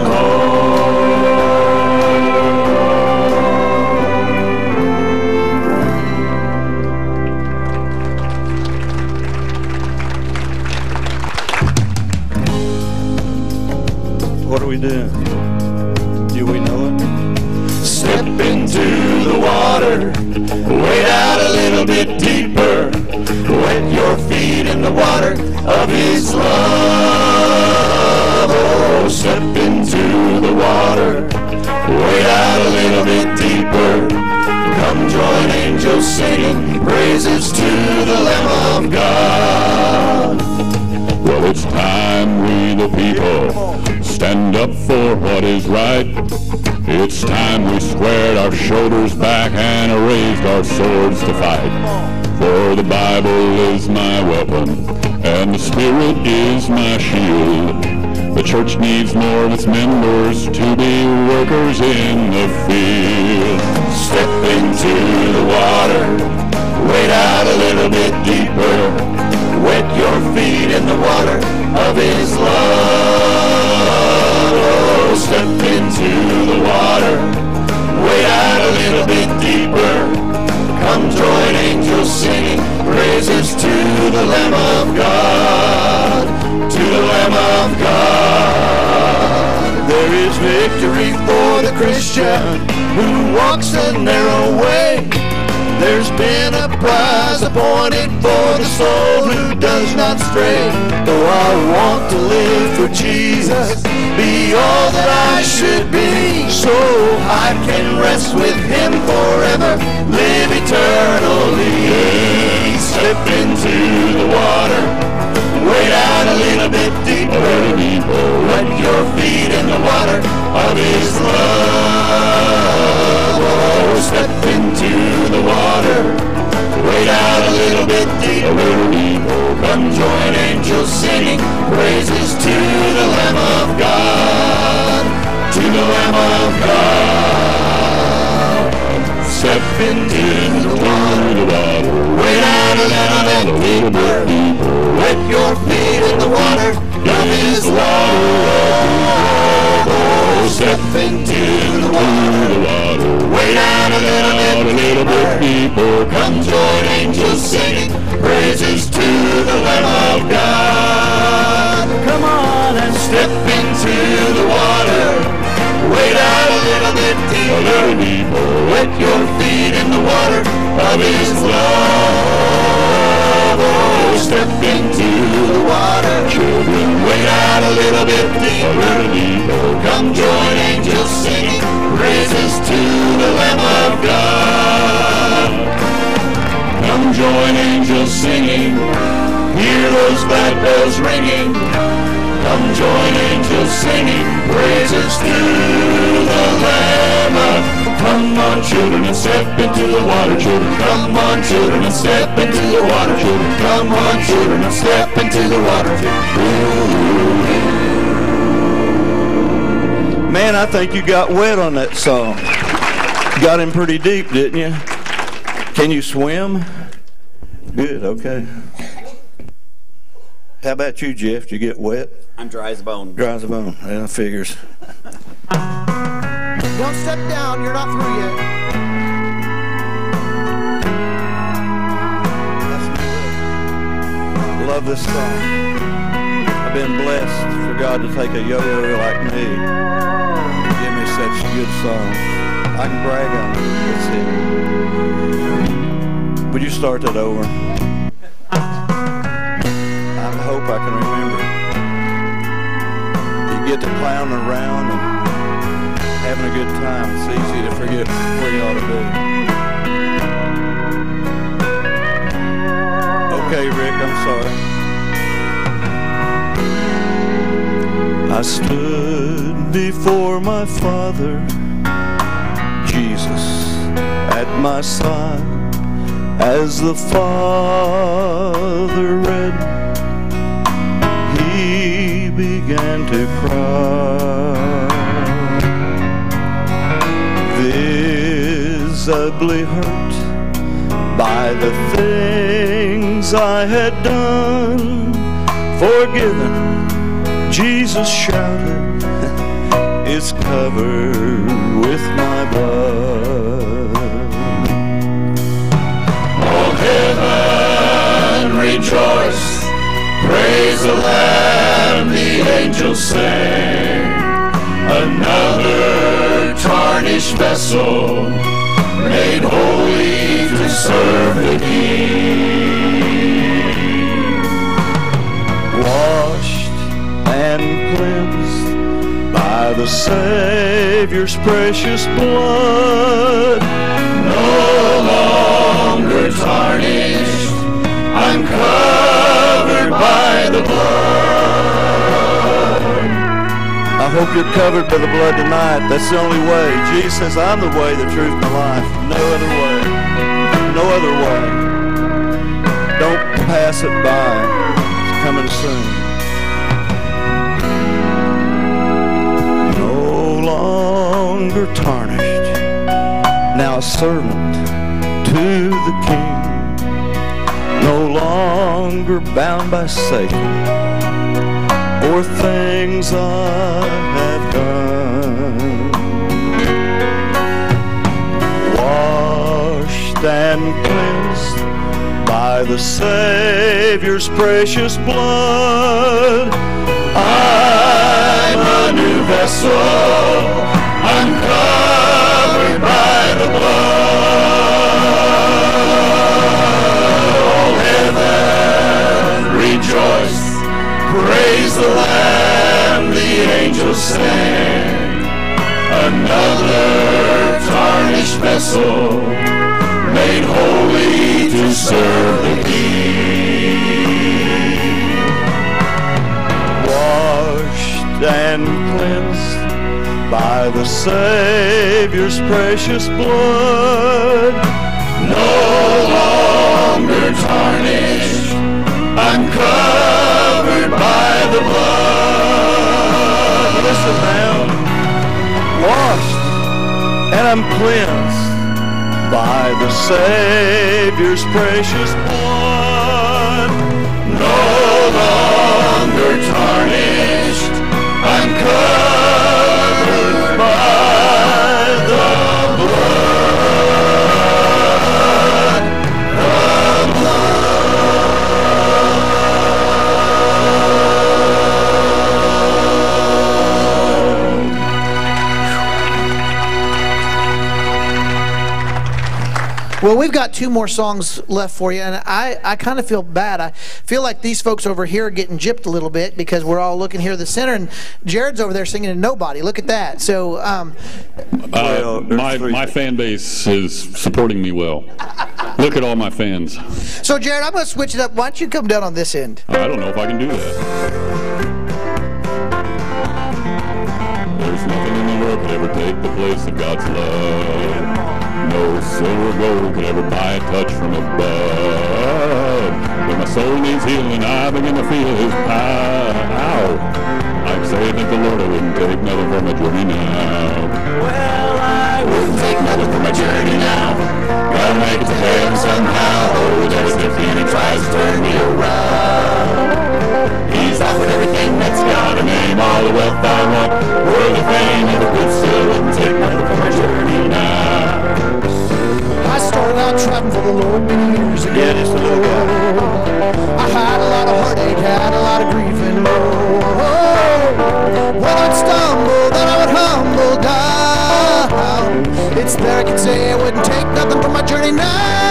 A: What are we doing? Do we know it?
F: Step into the water, wade out a little bit deeper, wet your feet in the water of his love. Oh, step into the water, wade out a little bit deeper, come join angels singing praises to the Lamb of God.
D: Well, it's time we the people stand up for what is right. It's time we squared our shoulders back and raised our swords to fight. For the Bible is my weapon, and the Spirit is my shield. The church needs more of its members to be workers in the field.
F: Step into the water, wade out a little bit deeper. Wet your feet in the water of His love. Oh, step into the water, wade out a little bit deeper. Come join angels singing praises to the Lamb of God, to the Lamb of God. There is victory for the Christian who walks the narrow way. There's been a prize appointed for the soul who does not stray. Though I want to live for Jesus, be all that I should be, so I can rest with Him forever, live eternally. Step into the water, wade out a little bit deeper. Wet your feet in the water of His love. Oh, step into the water, wade out a little bit deeper. Come join angels singing praises to the Lamb of God, to the Lamb of God. Step into the water, wade out a little bit deeper. Wet your feet in the water of His love. Oh, step into the water, wade out a little bit deeper. Come join angels singing praises to the Lamb of God. Come on and step into the water, wade out a little bit deeper. Wet your feet in the water of His love. Oh, step into the water, children, wade out a little bit deeper. Come join angels singing praises to the Lamb of God. Come join angels singing, hear those glad bells ringing. Come join angels singing praises to the Lamb of God. Come on, children, and step into the water, children. Come on, children, and step into the water, children. Come on, children, and step into the water.
A: Man, I think you got wet on that song. Got in pretty deep, didn't you? Can you swim? Good, okay. How about you, Jeff? Did you get wet?
G: I'm dry as a bone.
A: Dry as a bone. Yeah, figures.
B: Don't step down. You're not through yet.
A: Love this song. I've been blessed for God to take a yo-yo like me and give me such good songs. I can brag on it. Let's see. Would you start that over? I hope I can remember. You get to clowning around and having a good time. It's easy to forget where you ought to be. Okay, Rick, I'm sorry. I stood before my Father, Jesus at my side, as the Father read, He began to cry, visibly hurt by the things I had done. Forgiven, Jesus shouted, it's covered with my blood.
F: All heaven rejoice, praise the Lamb, the angels sing. Another tarnished vessel, made holy to serve the King.
A: Washed and cleansed by the Savior's precious blood,
F: no longer tarnished, I'm covered by the blood.
A: I hope you're covered by the blood tonight. That's the only way. Jesus says, I'm the way, the truth, and the life. No other way. No other way. Don't pass it by. It's coming soon. servant to the King, no longer bound by Satan or things I have done. Washed and cleansed by the Savior's precious blood, I'm a new vessel, uncovered by the blood. All heaven rejoice, praise the Lamb, the angels sing. Another tarnished vessel, made holy to serve the King. Washed and cleansed by the Savior's precious blood, no longer tarnished, uncovered by the blood. Listen now, washed and I'm cleansed by the Savior's precious blood, no longer tarnished, uncovered by the blood, the
B: Well, we've got 2 more songs left for you, and I kind of feel bad. I feel like these folks over here are getting gypped a little bit because we're all looking here at the center, and Jared's over there singing to nobody. Look at that. So,
D: my fan base is supporting me well. Look at all my fans.
B: So, Jared, I'm going to switch it up. Why don't you come down on this end?
D: I don't know if I can do that. There's nothing in the world could ever take the place of God's love. No silver or gold could ever buy a touch from above. When my soul needs healing, I begin to feel His power. I can say thank the Lord, I wouldn't take nothing for my journey now.
F: Well, I wouldn't take nothing for my journey now. Gotta make it to heaven somehow. Oh, the devil's tempting and he tries to turn me around. He's offered everything that's got a name, all the wealth I want, worldly fame, and the good still wouldn't take nothing for my journey now.
B: I started out traveling for the Lord many years ago.
A: Yeah, just a little guy.
B: I had a lot of heartache, had a lot of grief and woe. When I'd stumble, then I would humble down. It's there I can say I wouldn't take nothing from my journey now.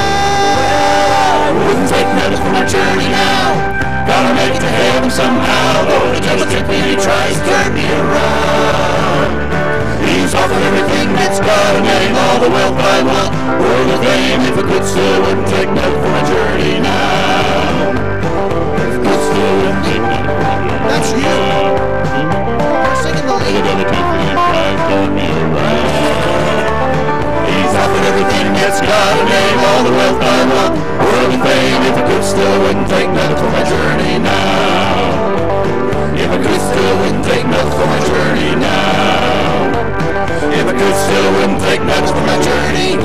F: I wouldn't take nothing for my journey now. Gotta make it to heaven somehow. Though the devil's tempting and he tries to turn me around. He's offered everything that's got a name, all the wealth I want, world of fame. If I could still wouldn't take nothing for my journey now. If I could still wouldn't take nothing for my journey.
B: That's you. You're singing the
D: The
B: lead.
D: devil tempted and tries to turn me around.
F: He's offered everything that's got a name, all the wealth I want, world of fame. If I could still wouldn't take nothing for my journey now. If I could still wouldn't take nothing for my journey now. If I could still wouldn't take nothing for my journey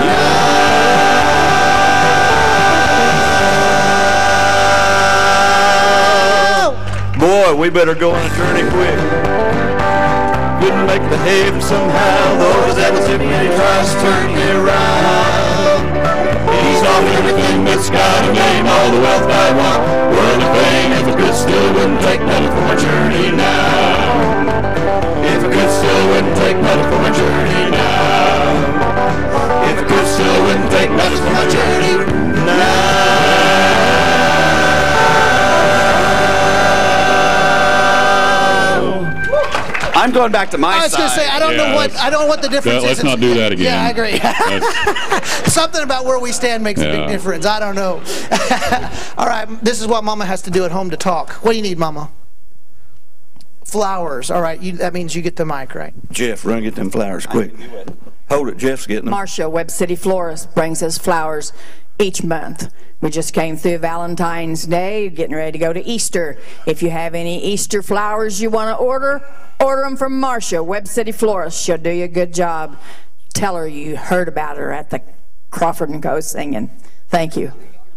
F: now.
A: Boy, we better go on a journey quick. Couldn't make the haven somehow, though the devil's in me and he tries to turn me around.
F: He's offered everything that's got a name, all the wealth I want, world of fame. If I could still wouldn't take nothing for my journey now. If I could still wouldn't take nothing for my journey now. If I could still wouldn't take nothing for my journey now.
G: I'm going back to my
B: I was
G: side.
B: going to say, I don't know what the difference is.
D: Let's not do that again.
B: Yeah, I agree. Something about where we stand makes a big difference. I don't know. All right, this is what Mama has to do at home to talk. What do you need, Mama? Flowers. All right, that means you get the mic, right?
A: Jeff, run get them flowers quick. Hold it, Jeff's getting them.
H: Marcia, Webb City florist, brings us flowers each month. We just came through Valentine's Day, getting ready to go to Easter. If you have any Easter flowers you want to order them from Marcia, Webb City florist. She'll do you a good job. tell her you heard about her at the Crawford and Co singing. Thank you.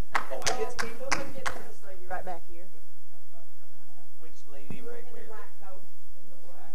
H: Right back here.
G: Which lady right where? In the black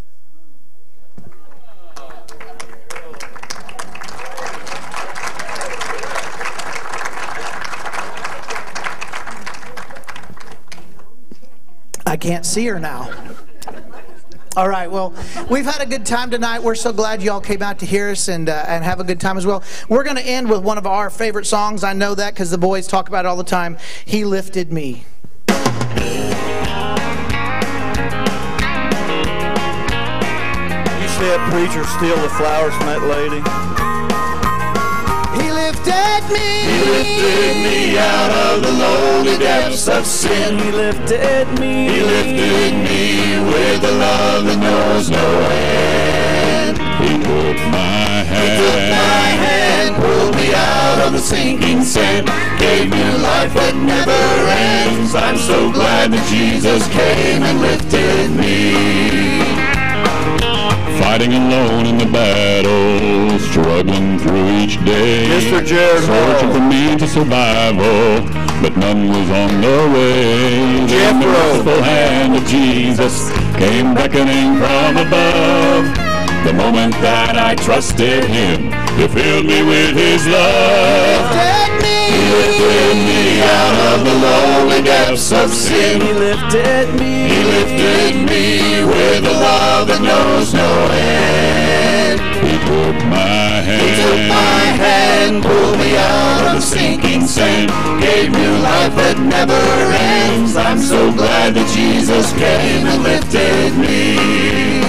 G: coat.
B: I can't see her now. All right, well, we've had a good time tonight. We're so glad you all came out to hear us and have a good time as well. We're going to end with one of our favorite songs. I know that because the boys talk about it all the time. He Lifted Me.
I: You see that preacher steal the flowers from that lady?
B: He lifted me.
F: He lifted me out of the lowly depths of sin.
G: He lifted me.
F: He lifted me with a love that knows no end. He took my hand, pulled me out of the sinking sand, gave me life that never ends. I'm so glad that Jesus came and lifted me.
D: Fighting alone in the battle, struggling through each day.
I: Mr. Jared
D: searching for means of survival, but none was on the way. The merciful hand of Jesus came beckoning from above. The moment that I trusted Him, He filled me with His love.
F: He lifted me out of the lowly depths of sin.
G: He lifted me.
F: He lifted me with a love that knows no end.
D: He took my
F: hand, pulled me out of the sinking sand, gave me life that never ends. I'm so glad that Jesus came and lifted me.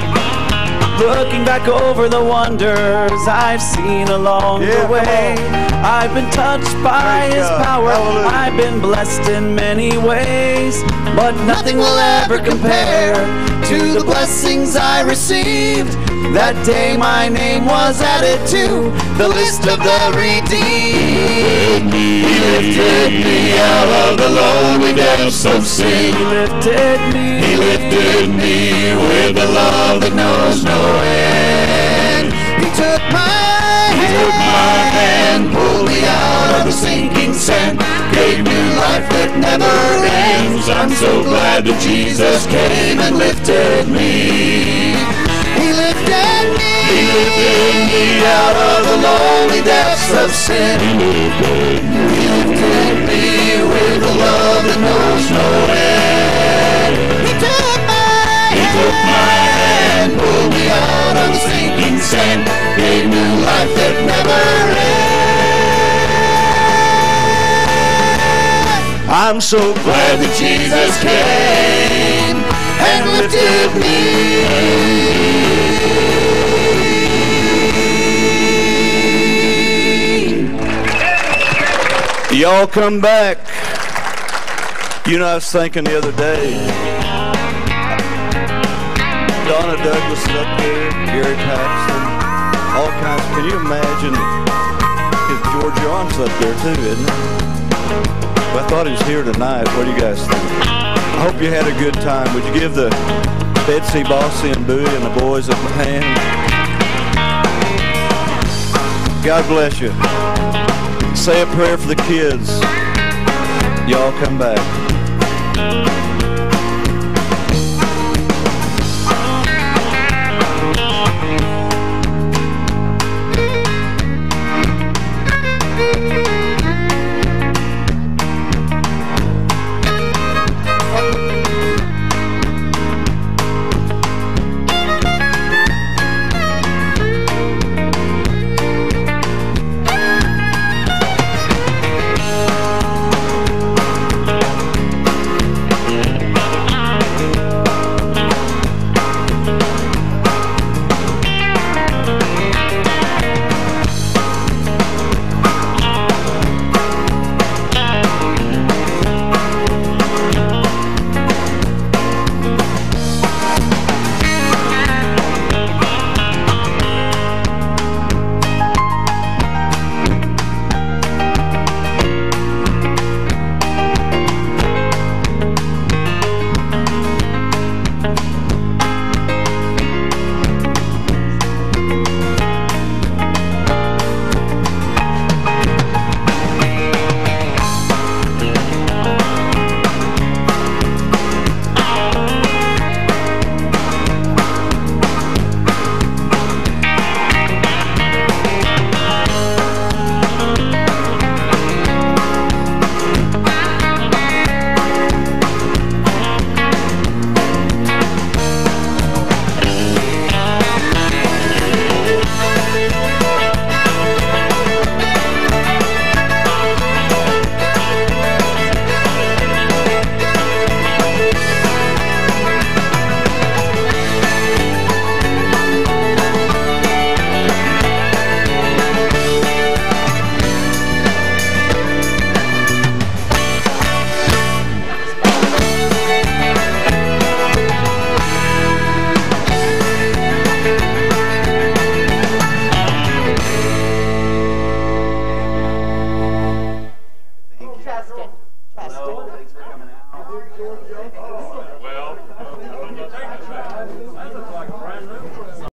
G: Looking back over the wonders I've seen along the way, I've been touched by His power. I've been blessed in many ways, but nothing will ever compare to the blessings I received that day my name was added to the list of the redeemed.
F: He lifted me out of the lowly depths of sin.
G: He lifted me.
F: He lifted me with a love that knows no end.
B: He took my
F: hand, pulled me out of the sinking sand, gave me life that never ends. I'm so glad that Jesus came and lifted me.
B: He lifted me.
F: He lifted me out of the lowly depths of sin. He lifted me with a love that knows no end.
B: He took
F: my hand, pulled me out of the sinking sand, gave me life that never ends. I'm so glad that Jesus came and lifted me.
I: Y'all come back. You know, I was thinking the other day, Donna Douglas is up there, Gary Paxton, all kinds. Can you imagine if George Young's up there too, isn't it? Well, I thought he was here tonight. What do you guys think? I hope you had a good time. Would you give the Betsy, Bossy, and Bowie and the boys a hand? God bless you. Say a prayer for the kids. Y'all come back.